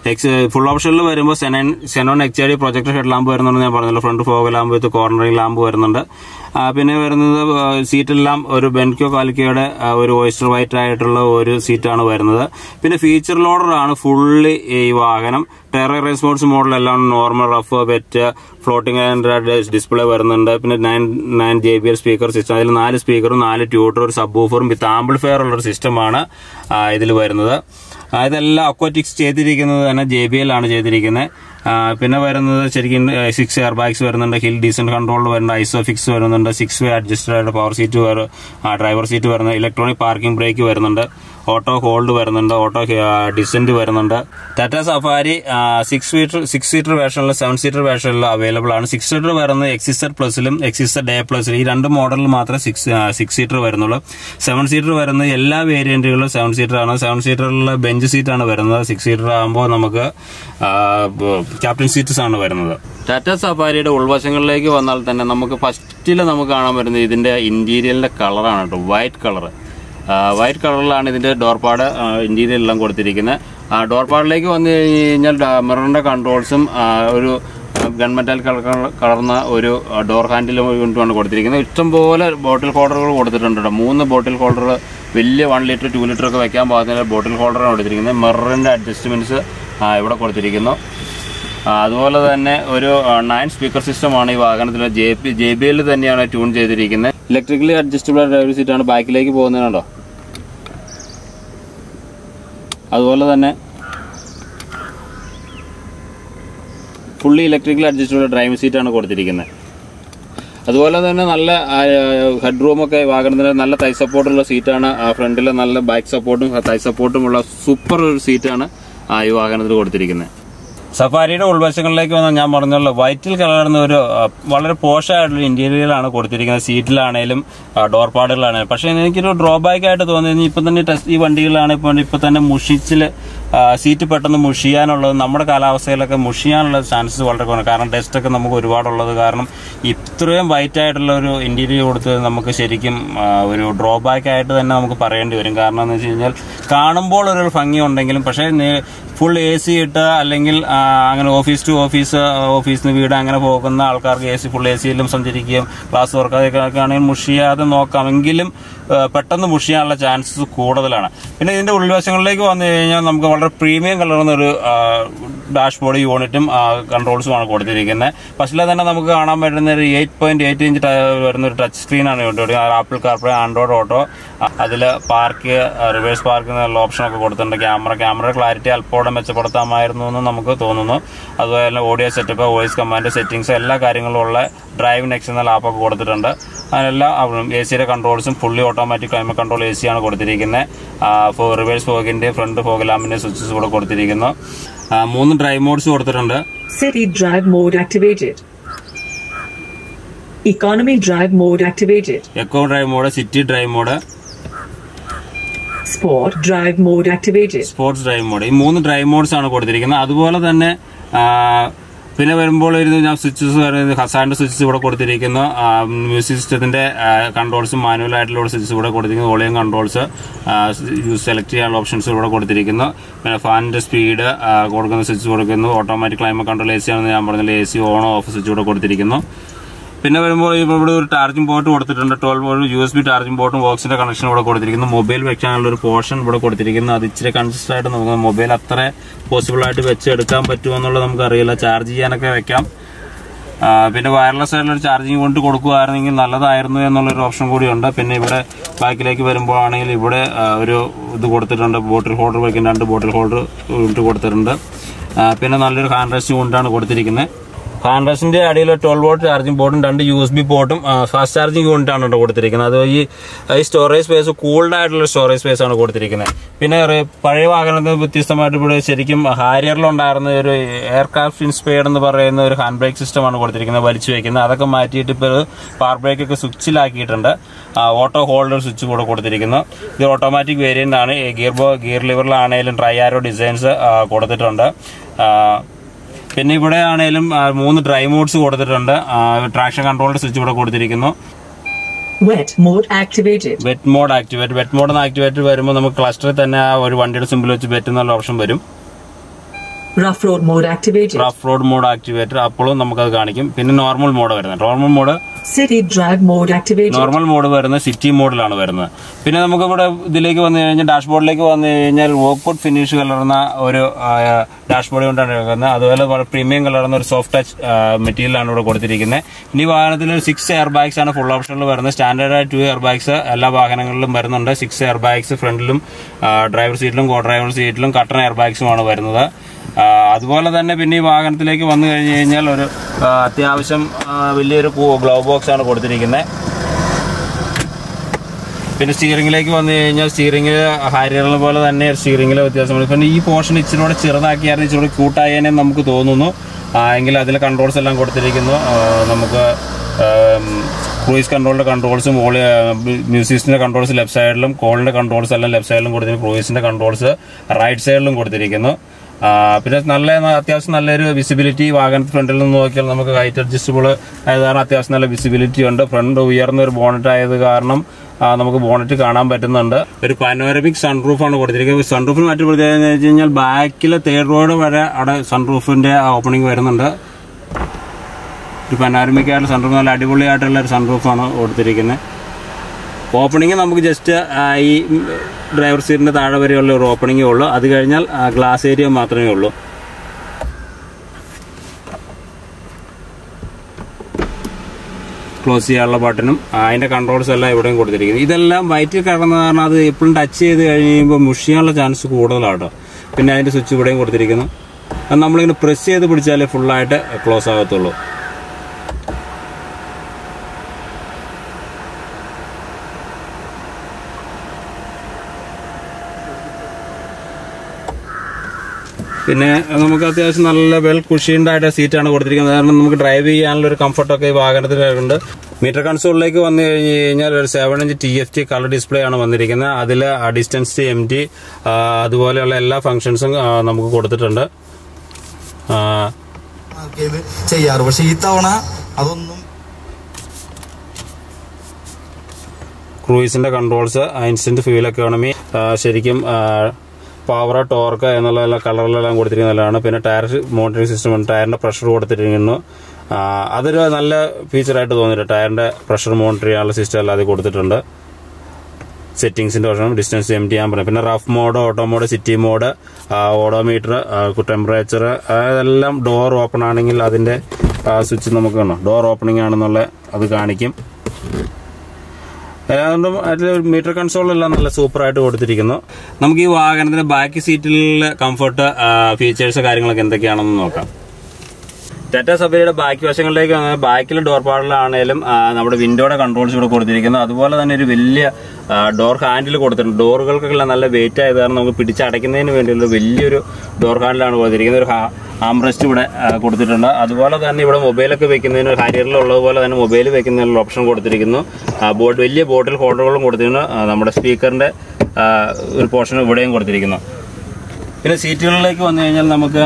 ഫുൾ ഓപ്ഷനിൽ വരുമ്പോൾ xenon xenon X D projector head lamp വരുന്നുണ്ട്. ഞാൻ പറഞ്ഞല്ലോ front fog lamp with cornering lamp വരുന്നുണ്ട്. പിന്നെ വരുന്നത് സീറ്റെല്ലാം ഒരു ബെൻകോ കാലിക്കയുടെ ഒരു ഓയിസ്റ്റർ വൈറ്റ് ആയിട്ടുള്ള ഒരു സീറ്റാണ് വരുന്നത്. പിന്നെ ഫീച്ചർ ലോഡർ ആണ് ഫുള്ളി ഈ വാഹനം. ടെറർ റെസ്പോൺസ് മോഡലെല്ലാം normal, rough, wet, floating and display വരുന്നുണ്ട്. പിന്നെ nine nine J B L speaker system. അതിൽ നാല് സ്പീക്കറും നാല് ട്യൂട്ടറും ഒരു സബ് വൂഫറും വിത്ത് ആംപ്ലിഫയർ ഉള്ളൊരു സിസ്റ്റമാണ് ഇതിൽ വരുന്നത്. ഇതെല്ലാം അക്വാറ്റിക്സ് ചെയ്തിരിക്കുന്നത് തന്നെ ജെ ബി എൽ ആണ് ചെയ്തിരിക്കുന്നത്. പിന്നെ വരുന്നത് ശരിക്കും സിക്സ് എയർ ബാഗ്സ് വരുന്നുണ്ട്. ഹിൽ ഡീസന്റ് കൺട്രോൾ വരുന്നുണ്ട്. ഐസോഫിക്സ് വരുന്നുണ്ട്. സിക്സ് വേ അഡ്ജസ്റ്റഡ് ആയിട്ട് പവർ സീറ്റ് ഡ്രൈവർ സീറ്റ് വരുന്നത്. ഇലക്ട്രോണിക് പാർക്കിംഗ് ബ്രേക്ക് വരുന്നുണ്ട്. ഓട്ടോ ഹോൾഡ് വരുന്നുണ്ട്. ഓട്ടോ ഡിസെന്റ് വരുന്നുണ്ട്. Tata Safari six seater six seater വേർഷനിലും സെവൻ സീറ്റർ വേർഷനിലും അവൈലബിൾ ആണ്. സിക്സ് സീറ്റർ വരുന്നത് എക്സിസഡ് പ്ലസിലും എക്സിസഡ് എ പ്ലസിലും ഈ രണ്ട് മോഡലിൽ മാത്രമേ സിക്സ് സിക്സ് സീറ്റർ വരുന്നുള്ളൂ. സെവൻ സീറ്റർ വരുന്നത് എല്ലാ വേരിയന്റുകളിലും സെവൻ സീറ്റർ ആണ്. സെവൻ സീറ്ററിൽ ബെഞ്ച് സീറ്റാണ് വരുന്നത്. സിക്സ് സീറ്റർ ആകുമ്പോൾ നമുക്ക് ക്യാപ്റ്റൻ സീറ്റ്സ് ആണ് വരുന്നത്. ടാറ്റ സഫാരിയുടെ ഉൾവശങ്ങളിലേക്ക് വന്നാൽ തന്നെ നമുക്ക് ഫസ്റ്റിൽ നമുക്ക് കാണാൻ വരുന്നത് ഇതിന്റെ ഇന്റീരിയറിന്റെ കളറാണ് കേട്ടോ. വൈറ്റ് കളർ വൈറ്റ് കളറിലാണ് ഇതിന്റെ ഡോർപാഡ് ഇന്റീരിയറെല്ലാം കൊടുത്തിരിക്കുന്നത്. ഡോർപാഡിലേക്ക് വന്നു കഴിഞ്ഞാൽ മിററിന്റെ കൺട്രോൾസും ഒരു ഗൺമെറ്റൽ കളർന്ന ഒരു ഡോർ ഹാൻഡിലും കൊണ്ടുമാണ് കൊടുത്തിരിക്കുന്നത്. ഇഷ്ടംപോലെ ബോട്ടിൽ ഹോൾഡറുകൾ കൊടുത്തിട്ടുണ്ട് കേട്ടോ. മൂന്ന് ബോട്ടിൽ ഹോൾഡർ വലിയ വൺ ലിറ്റർ ടു ലിറ്റർ ഒക്കെ വെക്കാൻ പാകത്തിന് ബോട്ടിൽ ഹോൾഡറാണ് കൊടുത്തിരിക്കുന്നത്. മിററിന്റെ അഡ്ജസ്റ്റ്മെന്റ്സ് ഇവിടെ കൊടുത്തിരിക്കുന്നു. അതുപോലെ തന്നെ ഒരു നയൻ സ്പീക്കർ സിസ്റ്റമാണ് ഈ വാഹനത്തിൽ. J P J B L തന്നെയാണ് ട്യൂൺ ചെയ്തിരിക്കുന്നത്. ഇലക്ട്രിക്കലി അഡ്ജസ്റ്റബിൾ ഡ്രൈവർ സീറ്റാണ്. ബാക്കിലേക്ക് പോകുന്നതിനുണ്ടോ. അതുപോലെ തന്നെ ഫുള്ളി ഇലക്ട്രിക്കലി അഡ്ജസ്റ്റബിൾ ഡ്രൈവിംഗ് സീറ്റാണ് കൊടുത്തിരിക്കുന്നത്. അതുപോലെ തന്നെ നല്ല ഹെഡ് റൂമൊക്കെ വാഹനത്തിന് നല്ല തൈ സപ്പോർട്ടുള്ള സീറ്റാണ്. ഫ്രണ്ടിൽ നല്ല ബാക്ക് സപ്പോർട്ടും തൈ സപ്പോർട്ടുമുള്ള സൂപ്പർ ഒരു സീറ്റാണ് ഈ വാഹനത്തിൽ കൊടുത്തിരിക്കുന്നത്. സഫാരിയുടെ ഉൾവശങ്ങളിലേക്ക് വന്നാൽ ഞാൻ പറഞ്ഞല്ലോ വൈറ്റിൽ കലർന്ന ഒരു വളരെ പോഷായിട്ടുള്ള ഇന്റീരിയലാണ് കൊടുത്തിരിക്കുന്നത്. സീറ്റിലാണേലും ഡോർ പാഡുകളാണേലും. പക്ഷേ എനിക്കൊരു ഡ്രോബാക്ക് ആയിട്ട് തോന്നിയത് ഇപ്പം തന്നെ ടെസ്റ്റ് ഈ വണ്ടികളാണ് ഇപ്പോൾ ഇപ്പം തന്നെ മുഷിച്ചിൽ സീറ്റ് പെട്ടെന്ന് മുഷിയാനുള്ളത്. നമ്മുടെ കാലാവസ്ഥയിലൊക്കെ മുഷിയാനുള്ള ചാൻസസ് വളരെ കുറവാണ്. കാരണം ഡസ്റ്റൊക്കെ നമുക്ക് ഒരുപാടുള്ളത് കാരണം ഇത്രയും വൈറ്റ് ആയിട്ടുള്ള ഒരു ഇന്റീരിയർ കൊടുത്ത് നമുക്ക് ശരിക്കും ഒരു ഡ്രോബാക്ക് ആയിട്ട് തന്നെ നമുക്ക് പറയേണ്ടി വരും. കാരണം എന്ന് വെച്ച് കഴിഞ്ഞാൽ കാണുമ്പോൾ ഒരു ഭംഗി ഉണ്ടെങ്കിലും പക്ഷേ ഫുൾ എ സി ഇട്ട് അല്ലെങ്കിൽ അങ്ങനെ ഓഫീസ് ടു ഓഫീസ് ഓഫീസിൽ നിന്ന് വീട് അങ്ങനെ പോകുന്ന ആൾക്കാർക്ക് എ സി ഫുൾ എ സിയിലും സഞ്ചരിക്കുകയും ക്ലാസ് വർക്കാതൊക്കെ ആണെങ്കിൽ മുഷിയാതെ നോക്കാമെങ്കിലും പെട്ടെന്ന് മുഷിയാനുള്ള ചാൻസസ് കൂടുതലാണ്. പിന്നെ ഇതിന്റെ ഉൾവശങ്ങളിലേക്ക് വന്നു കഴിഞ്ഞാൽ നമുക്ക് വളരെ പ്രീമിയം കളറുന്ന ഒരു ഡാഷ്ബോർഡ് യൂണിറ്റും കൺട്രോൾസുമാണ് കൊടുത്തിരിക്കുന്നത്. ഫസ്റ്റിലെ തന്നെ നമുക്ക് കാണാൻ പറ്റുന്ന ഒരു എയ്റ്റ് പോയിന്റ് എയ്റ്റ് ഇഞ്ച് വരുന്ന ഒരു ടച്ച് സ്ക്രീനാണ് unit. Apple CarPlay, Android auto, അതിൽ പാർക്ക് റിവേഴ്സ് പാർക്ക് എന്നുള്ള ഓപ്ഷനൊക്കെ കൊടുത്തിട്ടുണ്ട്. ക്യാമറ ക്യാമറ ക്ലാരിറ്റി അല്പോടെ മെച്ചപ്പെടുത്താമായിരുന്നു എന്ന് നമുക്ക് തോന്നുന്നു. അതുപോലെ തന്നെ audio setup, voice command, settings എല്ലാ കാര്യങ്ങളും ഉള്ള ഡ്രൈവ് നെക്സ്റ്റ് എന്ന ആപ്പൊക്കെ കൊടുത്തിട്ടുണ്ട്. അതിനെല്ലാം എ സിയുടെ കൺട്രോൾസും fully automatic climate control A സിയാണ് കൊടുത്തിരിക്കുന്നത്. റിവേഴ്സ് ഫോഗിന്റെ ഫ്രണ്ട് ഫോഗ് ലാമ്പിന്റെ സ്വിച്ചസ് കൂടെ കൊടുത്തിരിക്കുന്നു. മൂന്ന് ഡ്രൈവ് മോഡ്സ് കൊടുത്തിട്ടുണ്ട്. City drive mode activated. Economy drive mode activated. Eco drive mode, city drive mode, Sport drive mode activated. Sports drive mode. ഈ മൂന്ന് ഡ്രൈവ് മോഡ്സ് ആണ് കൊടുത്തിരിക്കുന്നത്. അതുപോലെ തന്നെ പിന്നെ വരുമ്പോൾ ഞാൻ സ്വിച്ചസ് പറയുന്നത് ഹസാൻഡ് സ്വിച്ചസ് ഇവിടെ കൊടുത്തിരിക്കുന്നു. മ്യൂസിക് സിസ്റ്റത്തിന്റെ കൺട്രോൾസും മാനുവൽ ആയിട്ടുള്ള സ്വിച്ചസ് ഇവിടെ കൊടുത്തിരിക്കുന്നു. വോളിയം കൺട്രോൾസ്, സെലക്ട് ചെയ്യാനുള്ള ഓപ്ഷൻസ് ഇവിടെ കൊടുത്തിരിക്കുന്നു. പിന്നെ ഫാനിന്റെ സ്പീഡ് കൊടുക്കുന്ന സ്വിച്ച് കൊടുക്കുന്നു. Automatic climate control A C ആണെന്ന് ഞാൻ പറഞ്ഞില്ല. A C on off switch ഇവിടെ കൊടുത്തിരിക്കുന്നു. പിന്നെ വരുമ്പോൾ ഇവിടെ ഒരു ചാർജിംഗ് പോർട്ട് കൊടുത്തിട്ടുണ്ട്. Twelve volt U S B charging പോർട്ടും ബോക്സിന്റെ കണക്ഷൻ ഇവിടെ കൊടുത്തിരിക്കുന്നു. മൊബൈൽ വെക്കാനുള്ള ഒരു പോർഷൻ ഇവിടെ കൊടുത്തിരിക്കുന്നു. അത് ഇച്ചിരി കൺസിസ്റ്റ് ആയിട്ട് നമുക്ക് മൊബൈൽ അത്ര പോസിബിൾ ആയിട്ട് വെച്ചെടുക്കാൻ പറ്റുമോ എന്നുള്ളത് നമുക്കറിയില്ല. ചാർജ് ചെയ്യാനൊക്കെ വെക്കാം. പിന്നെ വയർലെസ് ആയിട്ടുള്ള ഒരു ചാർജിങ് കൊണ്ട് കൊടുക്കുകയായിരുന്നെങ്കിൽ നല്ലതായിരുന്നു എന്നുള്ളൊരു ഓപ്ഷൻ കൂടിയുണ്ട്. പിന്നെ ഇവിടെ ബാക്കിലേക്ക് വരുമ്പോഴാണെങ്കിൽ ഇവിടെ ഒരു ഇത് കൊടുത്തിട്ടുണ്ട്. ബോട്ടിൽ ഹോൾഡർ വയ്ക്കുന്ന രണ്ട് ബോട്ടിൽ ഹോൾഡർ ഇട്ട് കൊടുത്തിട്ടുണ്ട്. പിന്നെ നല്ലൊരു ഹാൻഡ് റെസ്റ്റ് കൊണ്ടാണ് കൊടുത്തിരിക്കുന്നത്. ഹാൻഡ് റെസ്റ്റിന്റെ അടിയിൽ ട്വൽവ് വോൾട്ട് ചാർജിംഗ് പോർട്ടും രണ്ട് യു എസ് ബി പോർട്ടും ഫാസ്റ്റ് ചാർജിംഗ് യൂണിറ്റാണ് ഇവിടെ കൊടുത്തിരിക്കുന്നത്. അത് ഈ ഈ സ്റ്റോറേജ് സ്പേസ് കൂൾഡ് ആയിട്ടുള്ള സ്റ്റോറേജ് സ്പേസ് ആണ് കൊടുത്തിരിക്കുന്നത്. പിന്നെ പഴയ വാഹനത്തിന് വ്യത്യസ്തമായിട്ട് ഇവിടെ ശരിക്കും ഹാരിയറിലുണ്ടായിരുന്ന ഒരു എയർക്രാഫ്റ്റ് ഇൻസ്പയർഡ് എന്ന് പറയുന്ന ഒരു ഹാൻഡ് ബ്രേക്ക് സിസ്റ്റമാണ് കൊടുത്തിരിക്കുന്നത്, വലിച്ചു വയ്ക്കുന്നത്. അതൊക്കെ മാറ്റിയിട്ട് ഇപ്പോൾ പവർ ബ്രേക്ക് ഒക്കെ സ്വിച്ചിലാക്കിയിട്ടുണ്ട്. ഓട്ടോ ഹോൾഡർ സ്വിച്ച് കൂടെ കൊടുത്തിരിക്കുന്നു. ഇത് ഓട്ടോമാറ്റിക് വേരിയന്റ് ആണ്. ഗിയർ ബോ ഗിയർ ലിവറിലാണെങ്കിലും ട്രൈ ആരോ ഡിസൈൻസ് കൊടുത്തിട്ടുണ്ട്. പിന്നെ ഇവിടെ ആണെങ്കിലും മൂന്ന് ഡ്രൈവ് മോഡ്സ് കൊടുത്തിട്ടുണ്ട്. ട്രാക്ഷൻ കൺട്രോളിന്റെ സ്വിച്ച് ഇവിടെ കൊടുത്തിരിക്കുന്നു. Wet mode activated. Wet mode activate wet mode activate വരുമ്പോൾ നമുക്ക് ക്ലസ്റ്ററിൽ തന്നെ ഒരു വണ്ടിയുടെ സിമ്പിൾ വെച്ച് വെറ്റ് എന്നുള്ള ഓപ്ഷൻ വരും. Rough road mode activated. Rough road mode activated അപ്പോഴും നമുക്കത് കാണിക്കും. പിന്നെ നോർമൽ മോഡ് വരുന്നത് normal mode city drive mode activated. Normal mode വരുന്നത് സിറ്റി മോഡിലാണ് വരുന്നത്. പിന്നെ നമുക്ക് ഇവിടെ ഇതിലേക്ക് വന്നു കഴിഞ്ഞാൽ ഡാഷ്ബോർഡിലേക്ക് വന്നു കഴിഞ്ഞാൽ വോക്ക്വുഡ് ഫിനിഷ് കലർന്ന ഒരു ഡാഷ്ബോർഡ് കൊണ്ടാണ് എടുക്കുന്നത്. അതുപോലെ വളരെ പ്രീമിയം കലർന്ന ഒരു സോഫ്റ്റ് ടച്ച് മെറ്റീരിയലാണ് ഇവിടെ കൊടുത്തിരിക്കുന്നത്. ഇനി വാഹനത്തിൽ സിക്സ് എയർ ബാഗ്സ് ആണ് ഫുൾ ഓപ്ഷനിൽ വരുന്നത്. സ്റ്റാൻഡേർഡ് ടു എയർ ബാഗ്സ് എല്ലാ വാഹനങ്ങളിലും വരുന്നുണ്ട്. സിക്സ് എയർ ബാഗ്സ് ഫ്രണ്ടിലും ഡ്രൈവർ സീറ്റിലും കോ ഡ്രൈവർ സീറ്റിലും കട്ടൺ എയർ ബാഗ്സുമാണ് വരുന്നത്. അതുപോലെ തന്നെ പിന്നെ ഈ വാഹനത്തിലേക്ക് വന്നു കഴിഞ്ഞു കഴിഞ്ഞാൽ ഒരു അത്യാവശ്യം വലിയൊരു ഗ്ലൗ ബോക്സ് ആണ് കൊടുത്തിരിക്കുന്നത്. പിന്നെ സ്റ്റിയറിംഗിലേക്ക് വന്നു കഴിഞ്ഞാൽ സ്റ്റിയറിംഗ് ഹാരിയറിനെ പോലെ തന്നെ സ്റ്റിയറിംഗിലെ വ്യത്യാസമാണ്. പിന്നെ ഈ പോർഷൻ ഇച്ചിരി കൂടെ ചെറുതാക്കിയായിരുന്നു ഇച്ചിരി കൂടെ ക്യൂട്ടായേനെ നമുക്ക് തോന്നുന്നു. എങ്കിൽ അതിലെ കൺട്രോൾസ് എല്ലാം കൊടുത്തിരിക്കുന്നു. നമുക്ക് ക്രൂയിസ് കൺട്രോളിന്റെ കൺട്രോൾസും മ്യൂസിക്സിന്റെ കൺട്രോൾസ് ലെഫ്റ്റ് സൈഡിലും കോളിന്റെ കൺട്രോൾസ് എല്ലാം ലെഫ്റ്റ് സൈഡിലും കൊടുത്തിരിക്കുന്നു. ക്രൂയിസിന്റെ കൺട്രോൾസ് റൈറ്റ് സൈഡിലും കൊടുത്തിരിക്കുന്നു. പിന്നെ നല്ല അത്യാവശ്യം നല്ലൊരു വിസിബിലിറ്റി വാഹന ഫ്രണ്ടിൽ നിന്ന് നോക്കിയാൽ നമുക്ക് ഹൈറ്റ് അഡ്ജസ്റ്റബിൾ ആയത് കാരണം അത്യാവശ്യം നല്ല വിസിബിലിറ്റി ഉണ്ട്. ഫ്രണ്ട് ഉയർന്ന ഒരു ബോണറ്റ് ആയത് കാരണം നമുക്ക് ബോണറ്റ് കാണാൻ പറ്റുന്നുണ്ട്. ഒരു പനോരമിക് സൺറൂഫാണ് കൊടുത്തിരിക്കുന്നത്. സൺറൂഫിന് മറ്റു പ്രത്യേകത എന്ന് വെച്ച് കഴിഞ്ഞാൽ ബാക്കിലെ തേർഡ് റോഡ് വരെ അവിടെ സൺറൂഫിന്റെ ഓപ്പണിംഗ് വരുന്നുണ്ട്. ഒരു പനോരമിക് ആയിട്ടുള്ള സൺറൂഫ് നല്ല അടിപൊളിയായിട്ടുള്ള ഒരു സൺറൂഫാണ് കൊടുത്തിരിക്കുന്നത്. ഓപ്പണിംഗ് നമുക്ക് ജസ്റ്റ് ഈ ഡ്രൈവർ സീറ്റിന്റെ താഴെ വരെയുള്ള ഒരു ഓപ്പണിംഗേ ഉള്ളൂ. അത് കഴിഞ്ഞാൽ ഗ്ലാസ് ഏരിയ മാത്രമേ ഉള്ളൂ. ക്ലോസ് ചെയ്യാനുള്ള ബട്ടണും അതിൻ്റെ കൺട്രോൾസ് എല്ലാം ഇവിടെയും കൊടുത്തിരിക്കുന്നത്. ഇതെല്ലാം വൈറ്റിൽ കിടക്കുന്ന കാരണം അത് എപ്പോഴും ടച്ച് ചെയ്ത് കഴിയുമ്പോൾ മുഷിയാനുള്ള ചാൻസ് കൂടുതലാട്ടോ. പിന്നെ അതിൻ്റെ സ്വിച്ച് ഇവിടെയും കൊടുത്തിരിക്കുന്നു. അത് നമ്മളിങ്ങനെ പ്രസ് ചെയ്ത് പിടിച്ചാലേ ഫുള്ളായിട്ട് ക്ലോസ് ആകത്തുള്ളൂ. പിന്നെ നമുക്ക് അത്യാവശ്യം നല്ല വെൽ കുഷീൻഡ് ആയിട്ട് സീറ്റാണ് കൊടുത്തിരിക്കുന്നത്. കാരണം നമുക്ക് ഡ്രൈവ് ചെയ്യാനുള്ള ഒരു കംഫർട്ടൊക്കെ ഈ വാഹനത്തിലുണ്ട്. മീറ്റർ കൺസോളിലേക്ക് വന്നു കഴിഞ്ഞ് കഴിഞ്ഞാൽ ഒരു seven inch T F T colour display ആണ് വന്നിരിക്കുന്നത്. അതിൽ ഡിസ്റ്റൻസ് ടു എം ടി അതുപോലെയുള്ള എല്ലാ ഫംഗ്ഷൻസും നമുക്ക് കൊടുത്തിട്ടുണ്ട്. ചെയ്യാറ് പക്ഷെ ഈ തവണ അതൊന്നും. ക്രൂയിസിന്റെ കൺട്രോൾസ്, ഇൻസ്റ്റന്റ് ഫ്യൂൽ എക്കോണമി, ശരിക്കും പവർ, ടോർക്ക് എന്നുള്ള എല്ലാ കളറിലെല്ലാം കൊടുത്തിരിക്കുന്നതാണ്. പിന്നെ ടയർ മോണിറ്ററിംഗ് സിസ്റ്റം ഉണ്ട്. ടയറിന്റെ പ്രഷർ കൊടുത്തിരിക്കുന്നു. അതൊരു നല്ല ഫീച്ചറായിട്ട് തോന്നിയിട്ട് ടയറിന്റെ പ്രഷർ മോണിറ്റർ ചെയ്യാനുള്ള സിസ്റ്റം എല്ലാം അത് കൊടുത്തിട്ടുണ്ട്. സെറ്റിംഗ്സിന്റെ ഓപ്ഷൻ, ഡിസ്റ്റൻസ് എം ടി ഞാൻ പറഞ്ഞു. പിന്നെ rough mode, auto mode, city mode, odometer, temperature, അതെല്ലാം ഡോർ ഓപ്പൺ ആണെങ്കിൽ അതിന്റെ സ്വിച്ച് നമുക്ക് കാണാം. ഡോർ ഓപ്പണിംഗ് ആണെന്നുള്ള അത് കാണിക്കും. അതുകൊണ്ടും അതിൽ മീറ്റർ കൺസോളെല്ലാം നല്ല സൂപ്പറായിട്ട് കൊടുത്തിരിക്കുന്നു. നമുക്ക് ഈ വാഹനത്തിന്റെ ബാക്ക് സീറ്റിലെ കംഫർട്ട്, ഫീച്ചേഴ്സ്, കാര്യങ്ങളൊക്കെ എന്തൊക്കെയാണെന്ന് നോക്കാം. ടാറ്റാ സഫാരിയുടെ ബാക്കി വശങ്ങളിലേക്ക് ബാക്കിലെ ഡോർ പാഡിലാണേലും നമ്മുടെ വിൻഡോയുടെ കൺട്രോൾസ് ഇവിടെ കൊടുത്തിരിക്കുന്നു. അതുപോലെ തന്നെ ഒരു വലിയ ഡോർ ഹാൻഡിൽ കൊടുത്തിട്ടുണ്ട്. ഡോറുകൾക്കെല്ലാം നല്ല വെയിറ്റ് ആയത് കാരണം നമുക്ക് പിടിച്ചടയ്ക്കുന്നതിന് വേണ്ടിയുള്ള വലിയൊരു ഡോർ ഹാൻഡിലാണ് കൊടുത്തിരിക്കുന്നത്. ഒരു ആംറസ്റ്റ് ഇവിടെ കൊടുത്തിട്ടുണ്ട്. അതുപോലെ തന്നെ ഇവിടെ മൊബൈലൊക്കെ വെക്കുന്നതിന് ഹാരിയറിലുള്ളതുപോലെ തന്നെ മൊബൈൽ വെക്കുന്നതിനുള്ള ഓപ്ഷൻ കൊടുത്തിരിക്കുന്നു. ബോട്ട് വലിയ ബോട്ടിൽ ഹോൾഡറുകളും കൊടുത്തിരിക്കുന്നു. നമ്മുടെ സ്പീക്കറിന്റെ ഒരു പോർഷൻ ഇവിടെയും കൊടുത്തിരിക്കുന്നു. പിന്നെ സീറ്റുകളിലേക്ക് വന്നു കഴിഞ്ഞാൽ നമുക്ക്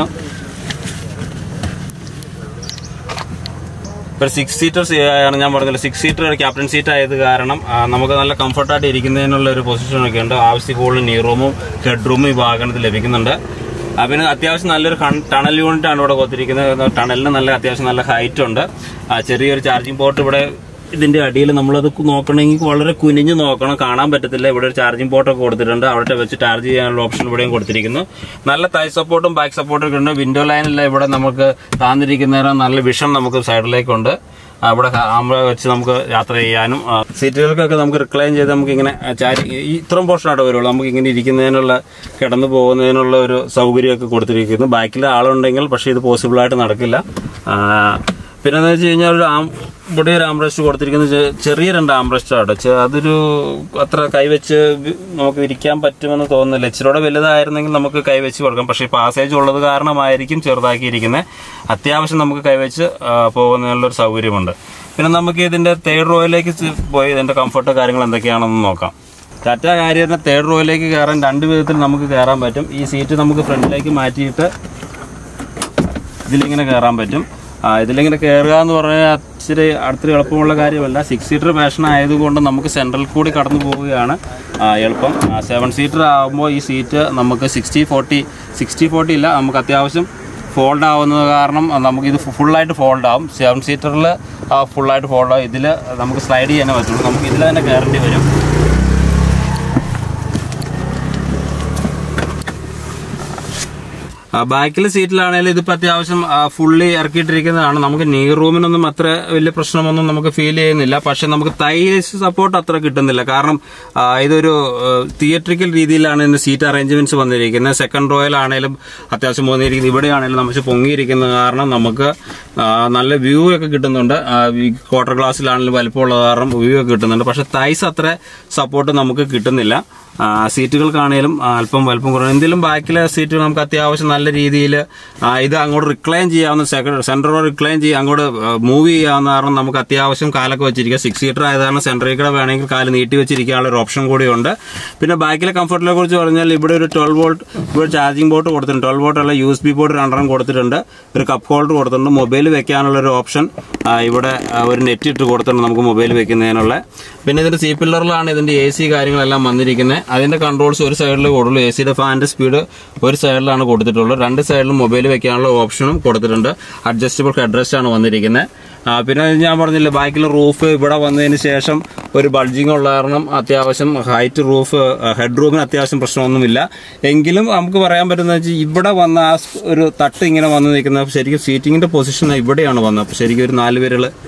ഒരു സിക്സ് സീറ്റർ ആണ് ഞാൻ പറഞ്ഞില്ല. സിക്സ് സീറ്റർ ഒരു ക്യാപ്റ്റൻ സീറ്റ് ആയത് കാരണം നമുക്ക് നല്ല കംഫർട്ടായിട്ട് ഇരിക്കുന്നതിനുള്ള ഒരു പൊസിഷനൊക്കെ ഉണ്ട്. ആവശ്യത്തിൽ കൂടുതൽ നീ റൂമും ഹെഡ് റൂമും ഈ വാഹനത്തിൽ ലഭിക്കുന്നുണ്ട്. പിന്നെ അത്യാവശ്യം നല്ലൊരു ടണൽ യൂണിറ്റ് ആണ് ഇവിടെ കൊടുത്തിരിക്കുന്നത്. ടണലിന് നല്ല അത്യാവശ്യം നല്ല ഹൈറ്റ് ഉണ്ട്. ചെറിയൊരു ചാർജിങ് പോർട്ട് ഇവിടെ ഇതിന്റെ അടിയിൽ നമ്മളത് നോക്കണമെങ്കിൽ വളരെ കുനിഞ്ഞ് നോക്കണം, കാണാൻ പറ്റത്തില്ല. ഇവിടെ ഒരു ചാർജിങ് പോർട്ടൊക്കെ കൊടുത്തിട്ടുണ്ട്. അവിടെ വെച്ച് ചാർജ് ചെയ്യാനുള്ള ഓപ്ഷൻ ഇവിടെയും കൊടുത്തിരിക്കുന്നു. നല്ല തൈ സപ്പോർട്ടും ബാക്ക് സപ്പോർട്ടും ഒക്കെ ഉണ്ട്. വിൻഡോ ലൈനില്ല ഇവിടെ നമുക്ക് താന്നിരിക്കുന്നതിന് നല്ല വിഷൻ നമുക്ക് സൈഡിലേക്കുണ്ട്. അവിടെ ആമ്പ വെച്ച് നമുക്ക് യാത്ര ചെയ്യാനും സീറ്റുകൾക്കൊക്കെ നമുക്ക് റിക്ലൈൻ ചെയ്ത് നമുക്ക് ഇങ്ങനെ ചാരി ഇത്രയും പോർഷനായിട്ട് വരുള്ളൂ. നമുക്ക് ഇങ്ങനെ ഇരിക്കുന്നതിനുള്ള കിടന്നു പോകുന്നതിനുള്ള ഒരു സൗകര്യമൊക്കെ കൊടുത്തിരിക്കുന്നു. ബാക്കിൽ ആളുണ്ടെങ്കിൽ പക്ഷേ ഇത് പോസിബിളായിട്ട് നടക്കില്ല. പിന്നെ എന്താ വെച്ച് കഴിഞ്ഞാൽ ഒരു ആം ഇവിടെ ഒരു ആംബ്രസ്റ്റ് കൊടുത്തിരിക്കുന്നത് ചെറിയ രണ്ട് ആംബ്രസ്റ്റ് ആട്ടോ. അതൊരു അത്ര കൈവച്ച് നമുക്ക് ഇരിക്കാൻ പറ്റുമെന്ന് തോന്നുന്നില്ല. ഇച്ചിരൂടെ വലുതായിരുന്നെങ്കിൽ നമുക്ക് കൈവച്ച് കൊടുക്കാം. പക്ഷേ പാസേജ് ഉള്ളത് കാരണമായിരിക്കും ചെറുതാക്കിയിരിക്കുന്നത്. അത്യാവശ്യം നമുക്ക് കൈവച്ച് പോകുന്നതിനുള്ളൊരു സൗകര്യമുണ്ട്. പിന്നെ നമുക്ക് ഇതിന്റെ തേർഡ് റോയിലേക്ക് പോയി ഇതിന്റെ കംഫർട്ടോ കാര്യങ്ങൾ എന്തൊക്കെയാണെന്ന് നോക്കാം. ടാറ്റ കാരിയറിന്റെ തേർഡ് റോയിലേക്ക് കയറാൻ രണ്ട് വിധത്തിൽ നമുക്ക് കയറാൻ പറ്റും. ഈ സീറ്റ് നമുക്ക് ഫ്രണ്ടിലേക്ക് മാറ്റിയിട്ട് ഇതിലിങ്ങനെ കയറാൻ പറ്റും. ഇതിലിങ്ങനെ കയറുക എന്ന് പറഞ്ഞാൽ ഇച്ചിരി അടുത്തൊരു എളുപ്പമുള്ള കാര്യമല്ല. സിക്സ് സീറ്റർ ഫാഷൻ ആയതുകൊണ്ട് നമുക്ക് സെൻട്രൽ കൂടി കടന്നു പോവുകയാണ് എളുപ്പം. സെവൻ സീറ്റർ ആകുമ്പോൾ ഈ സീറ്റ് നമുക്ക് സിക്സ്റ്റി ഫോർട്ടി സിക്സ്റ്റി ഫോർട്ടി ഇല്ല, നമുക്ക് അത്യാവശ്യം ഫോൾഡ് ആവുന്നത് കാരണം നമുക്കിത് ഫുള്ളായിട്ട് ഫോൾഡ് ആവും. സെവൻ സീറ്ററിൽ ഫുള്ളായിട്ട് ഫോൾഡ് ആവും. ഇതിൽ നമുക്ക് സ്ലൈഡ് ചെയ്യാനേ പറ്റുള്ളൂ. നമുക്ക് ഇതിൽ തന്നെ കയറേണ്ടി വരും. ബാക്കിലെ സീറ്റിലാണെങ്കിലും ഇതിപ്പോൾ അത്യാവശ്യം ഫുള്ളി ഇറക്കിയിട്ടിരിക്കുന്നതാണ്. നമുക്ക് നീ റൂമിനൊന്നും അത്ര വലിയ പ്രശ്നമൊന്നും നമുക്ക് ഫീൽ ചെയ്യുന്നില്ല. പക്ഷെ നമുക്ക് തൈ സപ്പോർട്ട് അത്ര കിട്ടുന്നില്ല. കാരണം ഇതൊരു തിയേറ്ററിക്കൽ രീതിയിലാണ് ഇതിന്റെ സീറ്റ് അറേഞ്ച്മെന്റ്സ് വന്നിരിക്കുന്നത്. സെക്കൻഡ് റോയിലാണെങ്കിലും അത്യാവശ്യം പോന്നിരിക്കുന്നത്, ഇവിടെയാണെങ്കിലും നമുക്ക് പൊങ്ങിയിരിക്കുന്നത് കാരണം നമുക്ക് നല്ല വ്യൂ ഒക്കെ കിട്ടുന്നുണ്ട്. ക്വാർട്ടർ ഗ്ലാസ്സിലാണെങ്കിലും വലിപ്പമുള്ള കാരണം വ്യൂ ഒക്കെ കിട്ടുന്നുണ്ട്. പക്ഷെ തൈസ് അത്ര സപ്പോർട്ട് നമുക്ക് കിട്ടുന്നില്ല. സീറ്റുകൾക്കാണേലും അല്പം വലുപ്പം കുറവ്. എന്തെങ്കിലും ബാക്കിലെ സീറ്റുകൾ നമുക്ക് അത്യാവശ്യം നല്ല രീതിയിൽ ഇത് അങ്ങോട്ട് റിക്ലൈൻ ചെയ്യാവുന്ന സെൻട്രൽ റിക്ലൈൻ ചെയ്യാൻ അങ്ങോട്ട് മൂവ് ചെയ്യാവുന്ന കാരണം നമുക്ക് അത്യാവശ്യം കാലൊക്കെ വെച്ചിരിക്കുക. സിക്സ് സീറ്റർ ആയത് കാരണം സെൻട്രൽ കൂടെ വേണമെങ്കിൽ കാല് നീട്ടി വെച്ചിരിക്കാനുള്ള ഒരു ഓപ്ഷൻ കൂടിയുണ്ട്. പിന്നെ ബാക്കിലെ കംഫർട്ടിനെ കുറിച്ച് പറഞ്ഞാൽ ഇവിടെ ഒരു ട്വൽവ് വോൾട്ട് ഇവിടെ ചാർജിംഗ് പോർട്ട് കൊടുത്തിട്ടുണ്ട്. ട്വൽവ് വോൾട്ട് അല്ല യു എസ് ബി പോർട്ട് രണ്ടെണ്ണം കൊടുത്തിട്ടുണ്ട്. ഒരു കപ്പ് ഹോൾഡർ കൊടുത്തിട്ടുണ്ട്. മൊബൈൽ വെക്കാനുള്ള ഒരു ഓപ്ഷൻ ഇവിടെ ഒരു നെറ്റ് ഇട്ട് കൊടുത്തിട്ടുണ്ട് നമുക്ക് മൊബൈൽ വെക്കുന്നതിനുള്ള. പിന്നെ ഇതിന്റെ സി പില്ലറിലാണ് ഇതിന്റെ എ സി കാര്യങ്ങളെല്ലാം വന്നിരിക്കുന്നത്. അതിന്റെ കൺട്രോൾസ് ഒരു സൈഡിൽ കൊടുള്ളൂ. എ സിയുടെ ഫാനിന്റെ സ്പീഡ് ഒരു സൈഡിലാണ് കൊടുത്തിട്ടുള്ളത്. രണ്ട് സൈഡിലും മൊബൈൽ വെക്കാനുള്ള ഓപ്ഷനും കൊടുത്തിട്ടുണ്ട്. അഡ്ജസ്റ്റബിൾ ഹെഡ് റെസ്റ്റ് ആണ് വന്നിരിക്കുന്നത്. പിന്നെ ഞാൻ പറഞ്ഞില്ല, ബാക്കിലെ റൂഫ് ഇവിടെ വന്നതിന് ശേഷം ഒരു ബൾജിങ് ഉള്ള കാരണം അത്യാവശ്യം ഹൈറ്റ് റൂഫ് ഹെഡ് റൂമിന് അത്യാവശ്യം പ്രശ്നമൊന്നുമില്ല. എങ്കിലും നമുക്ക് പറയാൻ പറ്റുന്ന വെച്ചാൽ ഇവിടെ വന്ന ആ ഒരു തട്ട് ഇങ്ങനെ വന്ന് നിൽക്കുന്ന ശരിക്കും സീറ്റിങ്ങിന്റെ പൊസിഷൻ ഇവിടെയാണ് വന്നത്. അപ്പോൾ ശരിക്കും ഒരു നാല് പേരുകൾ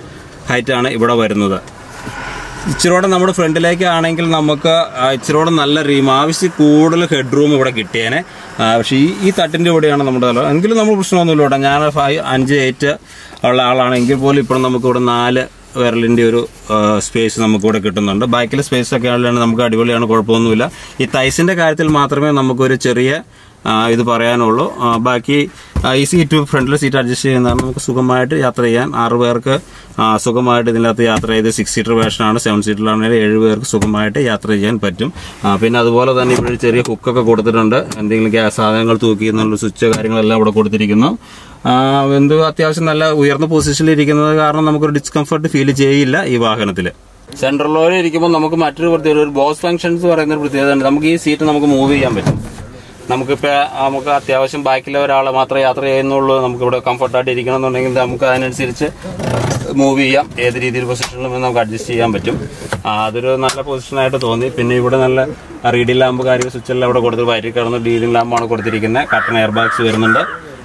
ഹൈറ്റാണ് ഇവിടെ വരുന്നത്. ഇച്ചിരൂടെ നമ്മുടെ ഫ്രണ്ടിലേക്കാണെങ്കിൽ നമുക്ക് ഇച്ചിരൂടെ നല്ല റീം ആവശ്യം കൂടുതൽ ഹെഡ് റൂം ഇവിടെ കിട്ടിയേനെ. പക്ഷേ ഈ ഈ തട്ടിൻ്റെ ഇവിടെയാണ് നമ്മുടെ തല. എങ്കിലും നമ്മൾ പ്രശ്നമൊന്നുമില്ല കേട്ടോ. ഞാൻ ഫൈവ് അഞ്ച് എയ്റ്റ് ഉള്ള ആളാണെങ്കിൽ പോലും ഇപ്പോഴും നമുക്കിവിടെ നാല് വിരലിൻ്റെ ഒരു സ്പേസ് നമുക്കിവിടെ കിട്ടുന്നുണ്ട്. ബാക്കിലെ സ്പേസ് ഒക്കെ ആണെങ്കിലും നമുക്ക് അടിപൊളിയാണ്, കുഴപ്പമൊന്നുമില്ല. ഈ തൈസിൻ്റെ കാര്യത്തിൽ മാത്രമേ നമുക്കൊരു ചെറിയ ഇത് പറയാനുള്ളൂ. ബാക്കി ഈ സീറ്റ് ഫ്രണ്ടിലെ സീറ്റ് അഡ്ജസ്റ്റ് ചെയ്യുന്നതാണ്. നമുക്ക് സുഖമായിട്ട് യാത്ര ചെയ്യാൻ ആറ് പേർക്ക് സുഖമായിട്ട് ഇതിനകത്ത് യാത്ര ചെയ്ത് സിക്സ് സീറ്റർ വേഷനാണ്. സെവൻ സീറ്ററിലാണെങ്കിൽ ഏഴ് പേർക്ക് സുഖമായിട്ട് യാത്ര ചെയ്യാൻ പറ്റും. പിന്നെ അതുപോലെ തന്നെ ഇവിടെ ഒരു ചെറിയ കുക്കൊക്കെ കൊടുത്തിട്ടുണ്ട്. എന്തെങ്കിലും ഗ്യാസ് സാധനങ്ങൾ തൂക്കിയെന്നുള്ള സ്വിച്ച് കാര്യങ്ങളെല്ലാം ഇവിടെ കൊടുത്തിരിക്കുന്നു. എന്ത് അത്യാവശ്യം നല്ല ഉയർന്ന പൊസിഷനിൽ ഇരിക്കുന്നത് കാരണം നമുക്കൊരു ഡിസ്കംഫർട്ട് ഫീൽ ചെയ്യില്ല ഈ വാഹനത്തിൽ. സെൻട്രൽ റോയിൽ ഇരിക്കുമ്പോൾ നമുക്ക് മറ്റൊരു പ്രത്യേകത, ഒരു ബോസ് ഫംഗ്ഷൻസ് പറയുന്ന ഒരു പ്രത്യേകത ഉണ്ട്. നമുക്ക് ഈ സീറ്റ് നമുക്ക് മൂവ് ചെയ്യാൻ പറ്റും. നമുക്കിപ്പോൾ നമുക്ക് അത്യാവശ്യം ബാക്കിലെ ഒരാളെ മാത്രമേ യാത്ര ചെയ്യുന്നുള്ളൂ, നമുക്കിവിടെ കംഫർട്ടായിട്ട് ഇരിക്കണമെന്നുണ്ടെങ്കിൽ നമുക്ക് അതിനനുസരിച്ച് മൂവ് ചെയ്യാം. ഏത് രീതിയിൽ പൊസിഷനിലും നമുക്ക് അഡ്ജസ്റ്റ് ചെയ്യാൻ പറ്റും. അതൊരു നല്ല പൊസിഷനായിട്ട് തോന്നി. പിന്നെ ഇവിടെ നല്ല റീഡിംഗ് ലാമ്പ് കാര്യം സ്വിച്ചെല്ലാം ഇവിടെ കൊടുത്ത് വയറ്റിൽ കിടന്ന് ഡീലിംഗ് ലാമ്പാണ് കൊടുത്തിരിക്കുന്നത്. കട്ടൺ എയർ ബാഗ്സ് വരുന്നുണ്ട്.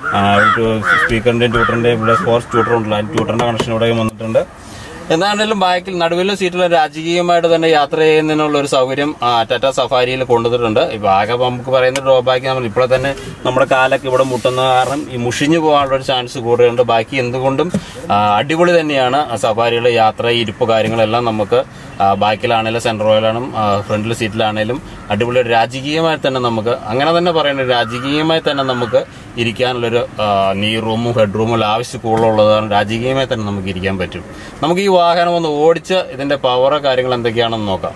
സ്പീക്കറിൻ്റെയും ട്യൂട്ടറിൻ്റെയും ഇവിടെ ഫോർസ് ട്യൂട്ടർ ഉണ്ടല്ലോ, അതിന് ട്യൂട്ടറിൻ്റെ കണക്ഷൻ ഇവിടെയും വന്നിട്ടുണ്ട്. എന്താണെങ്കിലും ബാക്കിൽ നടുവിലെ സീറ്റിൽ രാജകീയമായിട്ട് തന്നെ യാത്ര ചെയ്യുന്നതിനുള്ള ഒരു സൗകര്യം ടാറ്റ സഫാരിയിൽ കൊണ്ടുവന്നിട്ടുണ്ട്. ഇപ്പം ആകെ നമുക്ക് പറയുന്ന ഡ്രോബാക്ക് നമ്മൾ ഇപ്പോഴെ തന്നെ നമ്മുടെ കാലൊക്കെ ഇവിടെ മുട്ടുന്ന കാരണം ഈ മുഷിഞ്ഞു പോകാനുള്ള ഒരു ചാൻസ് കൂടുതലുണ്ട്. ബാക്കി എന്തുകൊണ്ടും അടിപൊളി തന്നെയാണ് സഫാരിയിലെ യാത്ര, ഇരിപ്പ് കാര്യങ്ങളെല്ലാം നമുക്ക് ബാക്കിലാണേലും സെൻട്രൽ റോയിലാണും ഫ്രണ്ടിലെ സീറ്റിലാണേലും അടിപൊളി രാജകീയമായി തന്നെ നമുക്ക് അങ്ങനെ തന്നെ പറയേണ്ടത് രാജകീയമായി തന്നെ നമുക്ക് ഇരിക്കാനുള്ളൊരു നീ റൂമും ഹെഡ് റൂമും ആവശ്യം കൂടുതലുള്ളതാണ്. രാജകീയമായി തന്നെ നമുക്ക് ഇരിക്കാൻ പറ്റും. നമുക്ക് ഈ വാഹനം ഒന്ന് ഓടിച്ച് ഇതിന്റെ പവറോ കാര്യങ്ങൾ എന്തൊക്കെയാണെന്ന് നോക്കാം.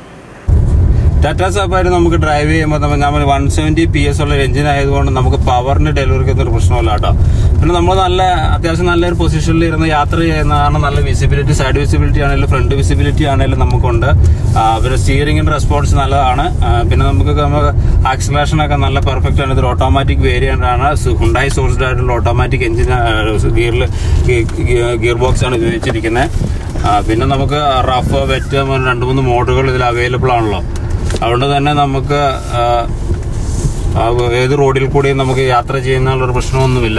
ടാറ്റ സഫാരി നമുക്ക് ഡ്രൈവ് ചെയ്യുമ്പോൾ നമ്മൾ വൺ സെവൻറ്റി പി എസ് ഉള്ള എഞ്ചിൻ ആയതുകൊണ്ട് നമുക്ക് പവറിന്റെ ഡെലിവറിക്ക് ഒന്നും പ്രശ്നമില്ല കേട്ടോ. പിന്നെ നമ്മൾ നല്ല അത്യാവശ്യം നല്ലൊരു പൊസിഷനിൽ ഇരുന്ന് യാത്ര ചെയ്യുന്നതാണ്. നല്ല വിസിബിലിറ്റി, സൈഡ് വിസിബിലിറ്റി ആണെങ്കിലും ഫ്രണ്ട് വിസിബിലിറ്റി ആണെങ്കിലും നമുക്കുണ്ട്. പിന്നെ സ്റ്റിയറിംഗിന്റെ റെസ്പോൺസ് നല്ലതാണ്. പിന്നെ നമുക്ക് നമുക്ക് ആക്സിലറേഷനൊക്കെ നല്ല പെർഫെക്റ്റ് ആണ്. ഇതൊരു ഓട്ടോമാറ്റിക് വേരിയന്റ് ആണ്. ഹുണ്ടായി സോഴ്സ്ഡ് ആയിട്ടുള്ള ഓട്ടോമാറ്റിക് എഞ്ചിൻ ഗിയറിൽ ഗിയർ ബോക്സ് ആണ് ഉപയോഗിച്ചിരിക്കുന്നത്. പിന്നെ നമുക്ക് റഫ്, വെറ്റ് രണ്ട് മൂന്ന് മോഡുകൾ ഇതിൽ അവൈലബിൾ ആണല്ലോ. അതുകൊണ്ട് തന്നെ നമുക്ക് ഏത് റോഡിൽ കൂടിയും നമുക്ക് യാത്ര ചെയ്യുന്നതിനുള്ളൊരു പ്രശ്നമൊന്നുമില്ല.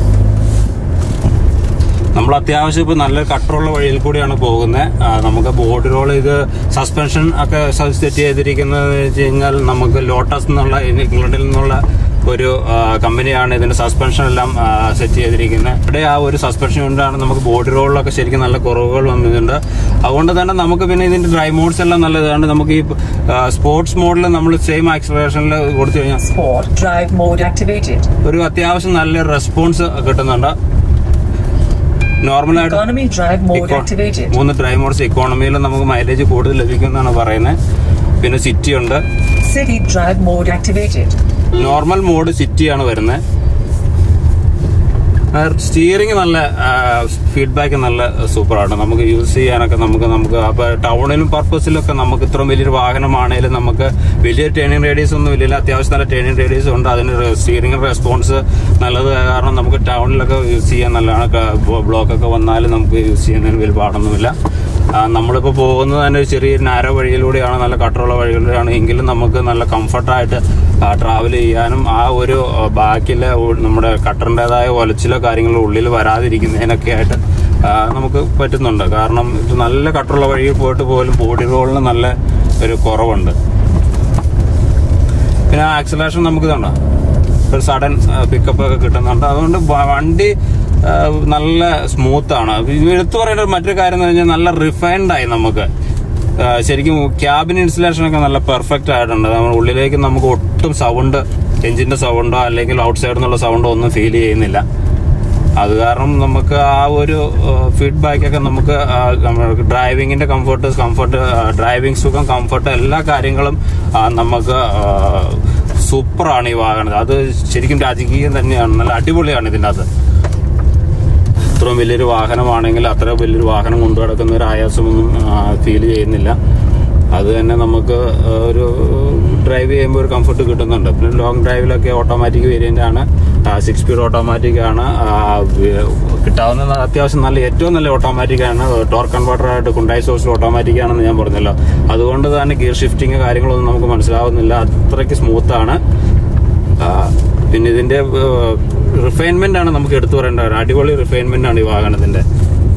നമ്മൾ അത്യാവശ്യം ഇപ്പോൾ നല്ല കട്ടറുള്ള വഴിയിൽ കൂടിയാണ് പോകുന്നത്. നമുക്ക് ബോർഡ് റോൾ ഇത് സസ്പെൻഷൻ ഒക്കെ സെറ്റ് ചെയ്തിരിക്കുന്നത് വെച്ച് കഴിഞ്ഞാൽ നമുക്ക് ലോട്ടസ് എന്നുള്ള ഇംഗ്ലണ്ടിൽ നിന്നുള്ള ഒരു കമ്പനിയാണ് ഇതിന്റെ സസ്പെൻഷൻ എല്ലാം സെറ്റ് ചെയ്തിരിക്കുന്നത്. ഇവിടെ ആ ഒരു സസ്പെൻഷൻ കൊണ്ടാണ് നമുക്ക് ബോഡി റോളിലൊക്കെ ശരിക്കും നല്ല കുറവുകൾ വന്നിട്ടുണ്ട്. അതുകൊണ്ട് തന്നെ നമുക്ക് പിന്നെ ഇതിന്റെ ഡ്രൈവ് മോഡ്സ് എല്ലാം നല്ലതാണ്. നമുക്ക് ഈ സ്പോർട്സ് മോഡിൽ നമ്മൾ സെയിം ആക്സിലറേഷനിൽ കൊടുത്തു കഴിഞ്ഞാൽ ഒരു അത്യാവശ്യം നല്ല റെസ്പോൺസ് കിട്ടുന്നുണ്ട്. നോർമലായിട്ട് മൂന്ന് ഡ്രൈവ് മോഡ്സ് ഇക്കോണമിയിൽ നമുക്ക് മൈലേജ് കൂടുതൽ ലഭിക്കുമെന്നാണ് പറയുന്നത്. പിന്നെ സിറ്റി ഉണ്ട്. നോർമൽ മോഡ് സിറ്റിയാണ് വരുന്നത്. സ്റ്റിയറിംഗ് നല്ല ഫീഡ്ബാക്ക് നല്ല സൂപ്പറാണ്. നമുക്ക് യൂസ് ചെയ്യാനൊക്കെ നമുക്ക് നമുക്ക് അപ്പോൾ ടൗണിലും പർപ്പസിലൊക്കെ നമുക്ക് ഇത്രയും വലിയൊരു വാഹനമാണെങ്കിലും നമുക്ക് വലിയ ടേണിംഗ് റേഡിയസ് ഒന്നും ഇല്ല. അത്യാവശ്യം നല്ല ടേണിംഗ് റേഡിയസ് ഉണ്ട്. അതിന് സ്റ്റിയറിംഗ് റെസ്പോൺസ് നല്ലത് കാരണം നമുക്ക് ടൗണിലൊക്കെ യൂസ് ചെയ്യാൻ നല്ലതാണ്. ബ്ലോക്കൊക്കെ വന്നാലും നമുക്ക് യൂസ് ചെയ്യുന്നതിന് വലിയ പാടൊന്നുമില്ല. നമ്മളിപ്പോൾ പോകുന്നത് തന്നെ ചെറിയ നാരോ വഴിയിലൂടെയാണ്, നല്ല കട്ടറുള്ള വഴികളിലൂടെയാണ്. എങ്കിലും നമുക്ക് നല്ല കംഫർട്ടായിട്ട് ട്രാവൽ ചെയ്യാനും ആ ഒരു ബാക്കിലെ നമ്മുടെ കട്ടറിൻ്റെതായ ഒലച്ചിലോ കാര്യങ്ങളോ ഉള്ളിൽ വരാതിരിക്കുന്നതിനൊക്കെ ആയിട്ട് നമുക്ക് പറ്റുന്നുണ്ട്. കാരണം ഇത് നല്ല കട്ടറുള്ള വഴിയിൽ പോയിട്ട് പോലും ബോഡി റോളിന് നല്ല ഒരു കുറവുണ്ട്. പിന്നെ ആക്സിലറേഷൻ നമുക്ക് ഇതുണ്ട്, ഒരു സഡൻ പിക്കപ്പ് ഒക്കെ കിട്ടുന്നുണ്ട്. അതുകൊണ്ട് വണ്ടി നല്ല സ്മൂത്ത് ആണ്. എടുത്തു പറയേണ്ട മറ്റൊരു കാര്യം എന്ന് പറഞ്ഞാൽ നല്ല റിഫൈൻഡ് ആയി. നമുക്ക് ശരിക്കും ക്യാബിൻ ഇൻസ്റ്റലേഷൻ ഒക്കെ നല്ല പെർഫെക്റ്റ് ആയിട്ടുണ്ട്. നമ്മൾ ഉള്ളിലേക്ക് നമുക്ക് ഒട്ടും സൗണ്ട്, എഞ്ചിന്റെ സൗണ്ടോ അല്ലെങ്കിൽ ഔട്ട് സൈഡിൽ നിന്നുള്ള സൗണ്ടോ ഒന്നും ഫീൽ ചെയ്യുന്നില്ല. അത് കാരണം നമുക്ക് ആ ഒരു ഫീഡ്ബാക്ക് ഒക്കെ നമുക്ക് ഡ്രൈവിങ്ങിന്റെ കംഫർട്ട് കംഫർട്ട് ഡ്രൈവിംഗ് സുഖം, കംഫർട്ട് എല്ലാ കാര്യങ്ങളും നമുക്ക് സൂപ്പറാണ് ഈ വാഹനം. അത് ശരിക്കും രാജകീയം തന്നെയാണ്. നല്ല അടിപൊളിയാണ് ഇതിൻ്റെ അകത്ത്. ഇത്രയും വലിയൊരു വാഹനമാണെങ്കിൽ അത്ര വലിയൊരു വാഹനം കൊണ്ടു നടക്കുന്ന ഒരു ആയാസമൊന്നും ഫീൽ ചെയ്യുന്നില്ല. അത് തന്നെ നമുക്ക് ഒരു ഡ്രൈവ് ചെയ്യുമ്പോൾ ഒരു കംഫർട്ട് കിട്ടുന്നുണ്ട്. പിന്നെ ലോങ് ഡ്രൈവിലൊക്കെ ഓട്ടോമാറ്റിക് വേരിയൻ്റ് ആണ്, സിക്സ് സ്പീഡ് ഓട്ടോമാറ്റിക് ആണ് കിട്ടാവുന്ന. അത്യാവശ്യം നല്ല ഏറ്റവും നല്ല ഓട്ടോമാറ്റിക് ആണ്. ടോർക്ക് കൺവേർട്ടറായിട്ട് ഹുണ്ടായി സോഴ്സ് ഓട്ടോമാറ്റിക് ആണെന്ന് ഞാൻ പറഞ്ഞല്ലോ. അതുകൊണ്ട് തന്നെ ഗിയർ ഷിഫ്റ്റിങ് കാര്യങ്ങളൊന്നും നമുക്ക് മനസ്സിലാവുന്നില്ല. അത്രയ്ക്ക് സ്മൂത്താണ്. പിന്നെ ഇതിന്റെ റിഫൈൻമെന്റ് ആണ് നമുക്ക് എടുത്തു പറയേണ്ട. അടിപൊളി റിഫൈൻമെന്റ് ആണ് ഈ വാഹനത്തിന്റെ.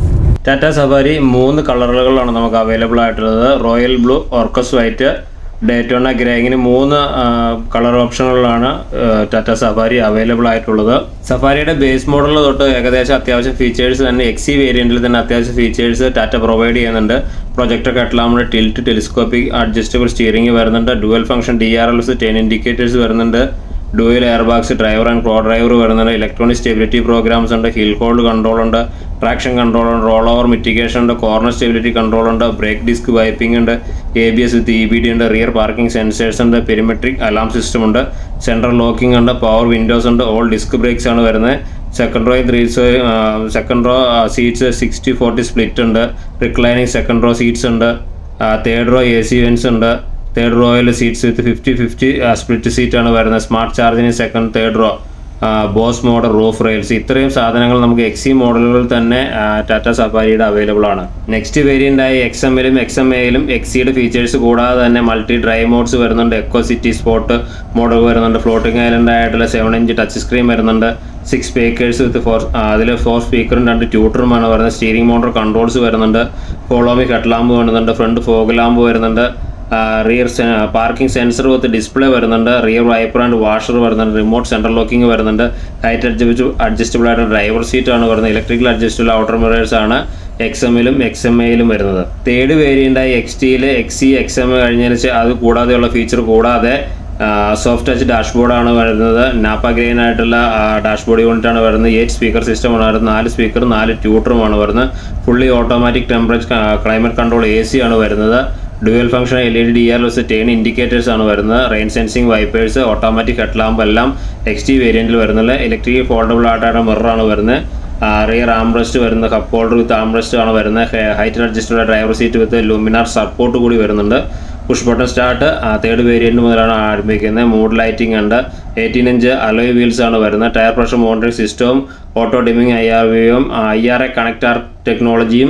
ടാറ്റ സഫാരി മൂന്ന് കളറുകളാണ് നമുക്ക് അവൈലബിൾ ആയിട്ടുള്ളത്. Royal blue, Orcus white, Daytona grey. ഇങ്ങനെ മൂന്ന് കളർ ഓപ്ഷനുകളിലാണ് ടാറ്റ സഫാരി അവൈലബിൾ ആയിട്ടുള്ളത്. സഫാരിയുടെ ബേസ് മോഡൽ തൊട്ട് ഏകദേശം അത്യാവശ്യം ഫീച്ചേഴ്സ് തന്നെ എക്സി വേരിയന്റിൽ തന്നെ അത്യാവശ്യം ഫീച്ചേഴ്സ് ടാറ്റ പ്രൊവൈഡ് ചെയ്യുന്നുണ്ട്. Projector headlamp, tilt, telescopic adjustable steering വരുന്നുണ്ട്. Dual function D R Ls, turn indicators വരുന്നുണ്ട്. Dual air bags, driver and co driver വരുന്നുണ്ട്. ഇലക്ട്രോണിക് സ്റ്റെബിലിറ്റി പ്രോഗ്രാംസ് ഉണ്ട്. ഹിൽ ഹോൾഡ് കൺട്രോൾ ഉണ്ട്. ട്രാക്ഷൻ കൺട്രോൾ ഉണ്ട്. റോൾ ഓവർ മിറ്റിഗേഷൻ ഉണ്ട്. Corner stability control ഉണ്ട്. Brake disc wiping ഉണ്ട്. A B S with E B D ഉണ്ട്. Rear parking sensors ഉണ്ട്. Perimetric alarm system ഉണ്ട്. സെൻട്രൽ ലോക്കിംഗ് ഉണ്ട്. പവർ വിൻഡോസ് ഉണ്ട്. ഓൾ ഡിസ്ക് ബ്രേക്സ് ആണ് വരുന്നത്. Second row three second row seats sixty forty split ഉണ്ട്. Reclining second row seats ഉണ്ട്. Third row A C vents ഉണ്ട്. Third റോയിൽ seats with fifty fifty split സീറ്റാണ് വരുന്നത്. സ്മാർട്ട് ചാർജിന് second third row, boss model, roof rails, ഇത്രയും സാധനങ്ങൾ നമുക്ക് എക്സി മോഡലുകളിൽ തന്നെ ടാറ്റ സഫാരിയുടെ അവൈലബിൾ ആണ്. നെക്സ്റ്റ് വേരിയൻ്റായി എക്സ് എമ്മിലും എക്സ് എം എയിലും എക്സിയുടെ ഫീച്ചേഴ്സ് കൂടാതെ തന്നെ മൾട്ടി ഡ്രൈവ് മോഡ്സ് വരുന്നുണ്ട്. എക്കോ സിറ്റി സ്പോട്ട് മോഡൽ വരുന്നുണ്ട്. ഫ്ലോട്ടിംഗ് ഐലൻഡ് ആയിട്ടുള്ള സെവൻ ഇഞ്ച് ടച്ച് സ്ക്രീൻ വരുന്നുണ്ട്. സിക്സ് സ്പീക്കേഴ്സ് വിത്ത് ഫോർ അതിൽ ഫോർ സ്പീക്കറും രണ്ട് ട്യൂട്ടറുമാണ് വരുന്നത്. സ്റ്റീറിംഗ് മോട്ടർ കൺട്രോൾസ് വരുന്നുണ്ട്. ഫോളോമി ഹെഡ് ലാമ്പ് വരുന്നുണ്ട്. ഫ്രണ്ട് ഫോഗ് ലാമ്പ് വരുന്നുണ്ട്. Rear parking sensor with display വരുന്നുണ്ട്. റിയർ വൈപ്പർ ആൻഡ് വാഷർ വരുന്നുണ്ട്. റിമോട്ട് സെൻട്രൽ ലോക്കിംഗ് വരുന്നുണ്ട്. ഹൈറ്റ് അഡ്ജസ്റ്റ് അഡ്ജസ്റ്റബിൾ ആയിട്ട് ഡ്രൈവർ സീറ്റ് ആണ് വരുന്നത്. ഇലക്ട്രിക്കൽ അഡ്ജസ്റ്റബിൾ ഔട്ടർ മിറേഴ്സ് ആണ് എക്സ് എമ്മിലും എക്സ് എം എയിലും വരുന്നത്. തേർഡ് വേരിയൻ്റായി എക്സ് ടിയിൽ എക്സി എക്സ് എം കഴിഞ്ഞതിന് അത് കൂടാതെയുള്ള ഫീച്ചർ കൂടാതെ സോഫ്റ്റ് ടച്ച് ഡാഷ്ബോർഡാണ് വരുന്നത്. നാപ്പ ഗ്രെയിൻ ആയിട്ടുള്ള ഡാഷ്ബോർഡ് യൂണിറ്റ് ആണ് വരുന്നത്. എയ്റ്റ് സ്പീക്കർ സിസ്റ്റമാണ് വരുന്നത്. നാല് സ്പീക്കർ നാല് ട്യൂട്ടറുമാണ് വരുന്നത്. Fully automatic temperature climate control A C ആണ് വരുന്നത്. Dual function L E D D R S turn indicators ആണ് വരുന്നത്. Rain sensing wipers, automatic head lamp എല്ലാം എക്സ് ടി വേരിയന്റിൽ വരുന്നത്. ഇലക്ട്രിക് ഫോൾഡബിൾ ആയിട്ടാണ് മിററാണ് വരുന്നത്. റിയർ ആംബ്രസ്റ്റ് വരുന്നത്. കപ്പ് ഹോൾഡർ വിത്ത് ആംബ്രസ്റ്റ് ആണ് വരുന്നത്. Height adjustable driver seat with lumbar support കൂടി വരുന്നുണ്ട്. Push button start third variant മുതലാണ് ആരംഭിക്കുന്നത്. മൂഡ് ലൈറ്റിംഗ് ഉണ്ട്. എയ്റ്റീൻ ഇഞ്ച് അലോയ് വീൽസ് ആണ് വരുന്നത്. ടയർ പ്രഷർ മോണിറ്ററിംഗ് സിസ്റ്റവും ഓട്ടോ ഡിമിംഗ് ഐ ആർ വിയും ഐ ആർ എ കണക്റ്റാർ ടെക്നോളജിയും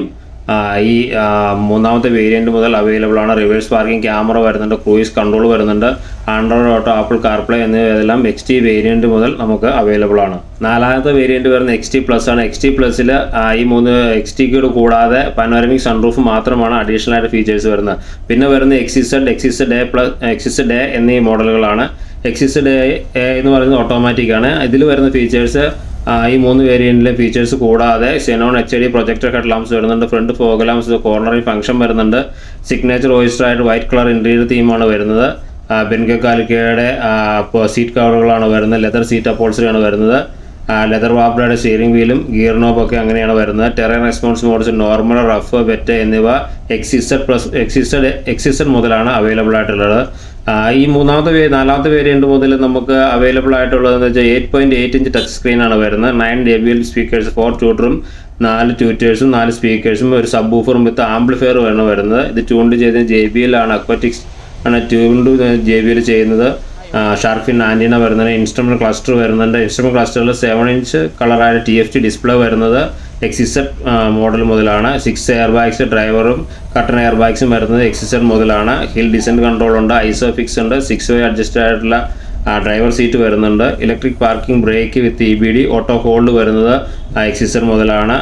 ഈ മൂന്നാമത്തെ വേരിയന്റ് മുതൽ അവൈലബിൾ ആണ്. റിവേഴ്സ് പാർക്കിംഗ് ക്യാമറ വരുന്നുണ്ട്. ക്രൂയിസ് കൺട്രോൾ വരുന്നുണ്ട്. ആൻഡ്രോയിഡ് ഓട്ടോ, ആപ്പിൾ കാർപ്ലേ എന്നിവയെല്ലാം എക്സ് ടി വേരിയന്റ് മുതൽ നമുക്ക് അവൈലബിൾ ആണ്. നാലാമത്തെ വേരിയന്റ് വരുന്ന എക്സ് ടി പ്ലസ് ആണ്. എക്സ് ടി പ്ലസിൽ ഈ മൂന്ന് എക്സ് ടിക്ക് കൂടാതെ പനോരമിക് സൺറൂഫ് മാത്രമാണ് അഡീഷണൽ ആയിട്ട് ഫീച്ചേഴ്സ് വരുന്നത്. പിന്നെ വരുന്ന XZ, XZ day plus, XZ day എന്നീ മോഡലുകളാണ്. എക്സിസഡ് ഡേ എന്ന് പറയുന്നത് ഓട്ടോമാറ്റിക് ആണ്. ഇതിൽ വരുന്ന ഫീച്ചേഴ്സ് ഈ മൂന്ന് വേരിയന്റിലെ ഫീച്ചേഴ്സ് കൂടാതെ xenon H D projector head lamps വരുന്നുണ്ട്. Front fog lamps, cornering function വരുന്നുണ്ട്. സിഗ്നേച്ചർ ഓയിസ്റ്റർ ആയിട്ട് വൈറ്റ് കളർ ഇന്റീരിയർ തീമാണ് വരുന്നത്. ബെൻഗ കാലിക്കയുടെ സീറ്റ് കവറുകളാണ് വരുന്നത്. ലെതർ സീറ്റ് അപ്പോൾസറി ആണ് വരുന്നത്. ലെതർ വാബ്ലയുടെ സ്റ്റിയറിംഗ് വീലും ഗിയർ നോബ് ഒക്കെ അങ്ങനെയാണ് വരുന്നത്. Terrain response modes normal, rough, wet എന്നിവ എക്സിസഡ് പ്ലസ് എക്സിസഡ് എക്സിസഡ് മുതലാണ് അവൈലബിൾ ആയിട്ടുള്ളത്. ഈ മൂന്നാമത്തെ വേ നാലാമത്തെ വേരിയന്റ് മുതൽ നമുക്ക് അവൈലബിൾ ആയിട്ടുള്ളതെന്ന് വെച്ചാൽ eight point eight inch touch സ്ക്രീനാണ് വരുന്നത്. Nine J B L speakers, four ട്യൂട്ടറും നാല് ട്യൂറ്റേഴ്സും നാല് സ്പീക്കേഴ്സും ഒരു സബ് ബൂഫറും വിത്ത് ആംപ്ലിഫയർ ആണ് വരുന്നത്. ഇത് ട്യൂൺഡ് ചെയ്തത് ജെ ബി എൽ ആണ്. അക്വാറ്റിക്സ് ആണ് ട്യൂൺഡ് ജെ ബി എൽ ചെയ്യുന്നത്. ഷാർഫിൻ ആൻറ്റീന വരുന്നത്. ഇൻസ്ട്രുമെന്റ് ക്ലസ്റ്റർ വരുന്നുണ്ട്. ഇൻസ്ട്രുമെന്റ് ക്ലസ്റ്ററിൽ സെവൻ ഇഞ്ച് കളറായ ടി എഫ് ടി ഡിസ്പ്ലേ വരുന്നത് എക്സിസഡ് മോഡൽ മുതലാണ്. സിക്സ് എയർ ബാഗ്സ്, ഡ്രൈവറും കട്ടൺ എയർ ബാഗ്സും വരുന്നത് എക്സിസഡ് മുതലാണ്. ഹിൽ ഡിസെൻറ്റ് കൺട്രോൾ ഉണ്ട്. ഐസോ ഫിക്സ് ഉണ്ട്. സിക്സ് വേ അഡ്ജസ്റ്റ് ആയിട്ടുള്ള ഡ്രൈവർ സീറ്റ് വരുന്നുണ്ട്. Electric parking brake with E B D auto hold വരുന്നത് എക്സിസഡ് മുതലാണ്.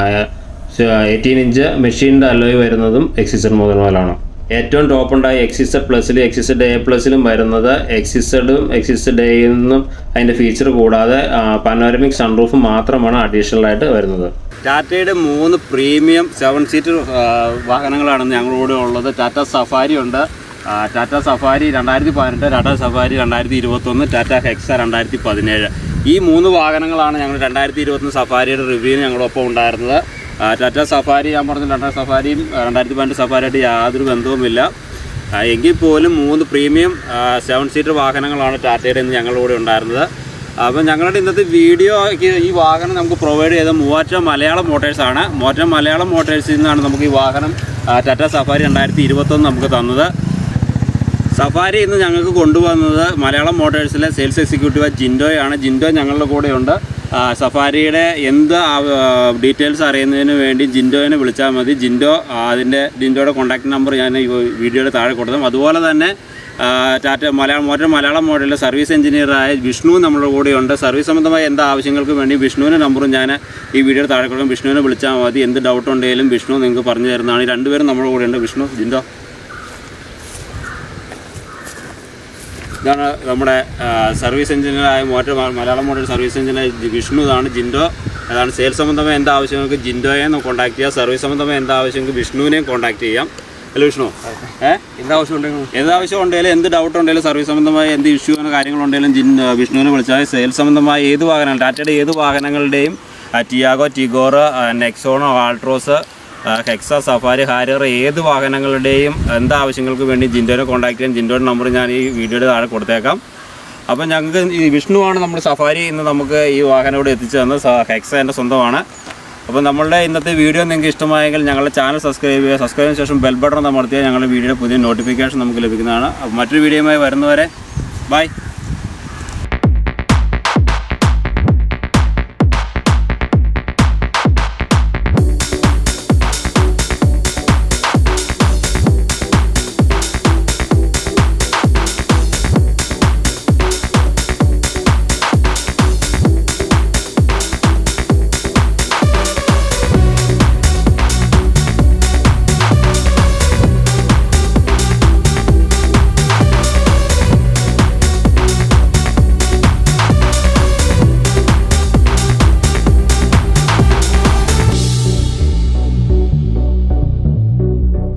എയ്റ്റീൻ ഇഞ്ച് മെഷീൻ്റെ അലോയ് വരുന്നതും എക്സിസഡ് മുതൽ മുതലാണ്. ഏറ്റവും ടോപ്പ് ഉണ്ടായ എക്സിസഡ് പ്ലസിലും എക്സിസഡ് എ പ്ലസിലും വരുന്നത് എക്സിസഡും എക്സിസഡ് എയിൽ നിന്നും അതിൻ്റെ ഫീച്ചർ കൂടാതെ പനോരമിക് സൺറൂഫ് മാത്രമാണ് അഡീഷണൽ ആയിട്ട് വരുന്നത്. ടാറ്റയുടെ മൂന്ന് പ്രീമിയം സെവൻ സീറ്റർ വാഹനങ്ങളാണ് ഞങ്ങളുടെ ഉള്ളത്. ടാറ്റ സഫാരി ഉണ്ട്. ടാറ്റ സഫാരി രണ്ടായിരത്തി പതിനെട്ട്, ടാറ്റ സഫാരി രണ്ടായിരത്തി ഇരുപത്തൊന്ന്, ടാറ്റ ഹെക്സ രണ്ടായിരത്തി പതിനേഴ്. ഈ മൂന്ന് വാഹനങ്ങളാണ് ഞങ്ങൾ രണ്ടായിരത്തി ഇരുപത്തൊന്ന് സഫാരിയുടെ റിവ്യൂവിന് ഞങ്ങളൊപ്പം ഉണ്ടായിരുന്നത്. ടാറ്റ സഫാരി ഞാൻ പറഞ്ഞു, ടാറ്റ സഫാരിയും രണ്ടായിരത്തി പതിനെട്ട് സഫാരിയായിട്ട് യാതൊരു ബന്ധവുമില്ല. എങ്കിൽ പോലും മൂന്ന് പ്രീമിയം സെവൻ സീറ്റർ വാഹനങ്ങളാണ് ടാറ്റയുടെ ഇന്ന് ഞങ്ങളുടെ കൂടെ ഉണ്ടായിരുന്നത്. അപ്പം ഞങ്ങളുടെ ഇന്നത്തെ വീഡിയോയ്ക്ക് ഈ വാഹനം നമുക്ക് പ്രൊവൈഡ് ചെയ്ത മൂവാറ്റുപുഴ മലയാളം മോട്ടേഴ്സാണ്. മൂവാറ്റുപുഴ മലയാളം മോട്ടേഴ്സിൽ നിന്നാണ് നമുക്ക് ഈ വാഹനം ടാറ്റ സഫാരി രണ്ടായിരത്തി ഇരുപത്തൊന്ന് നമുക്ക് തന്നത്. സഫാരി ഇന്ന് ഞങ്ങൾക്ക് കൊണ്ടുവന്നത് മലയാളം മോട്ടേഴ്സിലെ സെയിൽസ് എക്സിക്യൂട്ടീവ് ജിൻഡോയാണ്. ജിൻഡോ ഞങ്ങളുടെ കൂടെയുണ്ട്. സഫാരിയുടെ എന്ത് ഡീറ്റെയിൽസ് അറിയുന്നതിന് വേണ്ടി ജിൻഡോയെ വിളിച്ചാൽ മതി. ജിൻഡോ അതിൻ്റെ ജിൻഡോയുടെ കോൺടാക്ട് നമ്പർ ഞാൻ ഈ വീഡിയോയുടെ താഴെ കൊടുത്തും. അതുപോലെ തന്നെ ടാറ്റ മലയാളം മോട്ടർ മലയാളം മോഡലിലെ സർവീസ് എഞ്ചിനീയറായ വിഷ്ണു നമ്മുടെ കൂടെയുണ്ട്. സർവീസ് സംബന്ധമായ എന്താ ആവശ്യങ്ങൾക്ക് വേണ്ടി വിഷ്ണുവിൻ്റെ നമ്പറും ഞാൻ ഈ വീഡിയോ താഴെ കൊടുക്കും. വിഷ്ണുവിനെ വിളിച്ചാൽ മതി. എന്ത് ഡൗട്ട് ഉണ്ടെങ്കിലും വിഷ്ണു നിങ്ങൾക്ക് പറഞ്ഞു തരുന്നതാണ്. ഈ രണ്ടുപേരും നമ്മുടെ കൂടെയുണ്ട്. വിഷ്ണു, ജിൻഡോ. ഇതാണ് നമ്മുടെ സർവീസ് എഞ്ചിനീയറായ motor Malayalam model service engineer Vishnu. ഇതാണ് ജിൻഡോ. അതാണ് സെയിൽസ് സംബന്ധമായ എന്താ ആവശ്യങ്ങൾക്ക് ജിൻഡോയെ കോൺടാക്ട് ചെയ്യുക. സർവീസ് സംബന്ധമായ എന്താ ആവശ്യങ്ങൾക്ക് വിഷ്ണുവിനെയും കോൺടാക്ട് ചെയ്യാം. ഹലോ വിഷ്ണു, ഏഹ് എന്താവശ്യം ഉണ്ടെങ്കിലും എന്താവശ്യം ഉണ്ടെങ്കിലും എന്ത് ഡൗട്ട് ഉണ്ടെങ്കിലും സർവീസ് സംബന്ധമായ എന്ത് ഇഷ്യൂ എന്ന കാര്യങ്ങളുണ്ടെങ്കിലും ജിൻ വിഷ്ണുവിനെ വിളിച്ചാൽ സെയിൽസ് സംബന്ധമായ ഏത് വാഹനങ്ങൾ ടാറ്റയുടെ ഏത് വാഹനങ്ങളുടെയും Tiago, Tigor, Nexon, Altroz, Hexa, Safari, Harrier ഏത് വാഹനങ്ങളുടെയും എന്താവശ്യങ്ങൾക്ക് വേണ്ടി ജിൻഡോനെ കോൺടാക്ട് ചെയ്യാൻ ജിൻഡോയുടെ നമ്പർ ഞാൻ ഈ വീഡിയോയുടെ താഴെ കൊടുത്തേക്കാം. അപ്പം ഞങ്ങൾക്ക് ഈ വിഷ്ണുവാണ് നമ്മുടെ സഫാരി ഇന്ന് നമുക്ക് ഈ വാഹനം ഇവിടെ എത്തിച്ചു തന്നത്. ഹെക്സ എൻ്റെ സ്വന്തമാണ്. അപ്പോൾ നമ്മളുടെ ഇന്നത്തെ വീഡിയോ നിങ്ങൾക്ക് ഇഷ്ടമായെങ്കിൽ ഞങ്ങളുടെ ചാനൽ സബ്സ്ക്രൈബ് ചെയ്യുക. സബ്സ്ക്രൈബ് ചെയ്തതിനു ശേഷം ബെൽ ബട്ടൺ അമർത്തിയാൽ ഞങ്ങളുടെ വീഡിയോയുടെ പുതിയ നോട്ടിഫിക്കേഷൻ നമുക്ക് ലഭിക്കുന്നതാണ്. അപ്പോൾ മറ്റൊരു വീഡിയോയുമായി വരുന്നവരെ ബൈ.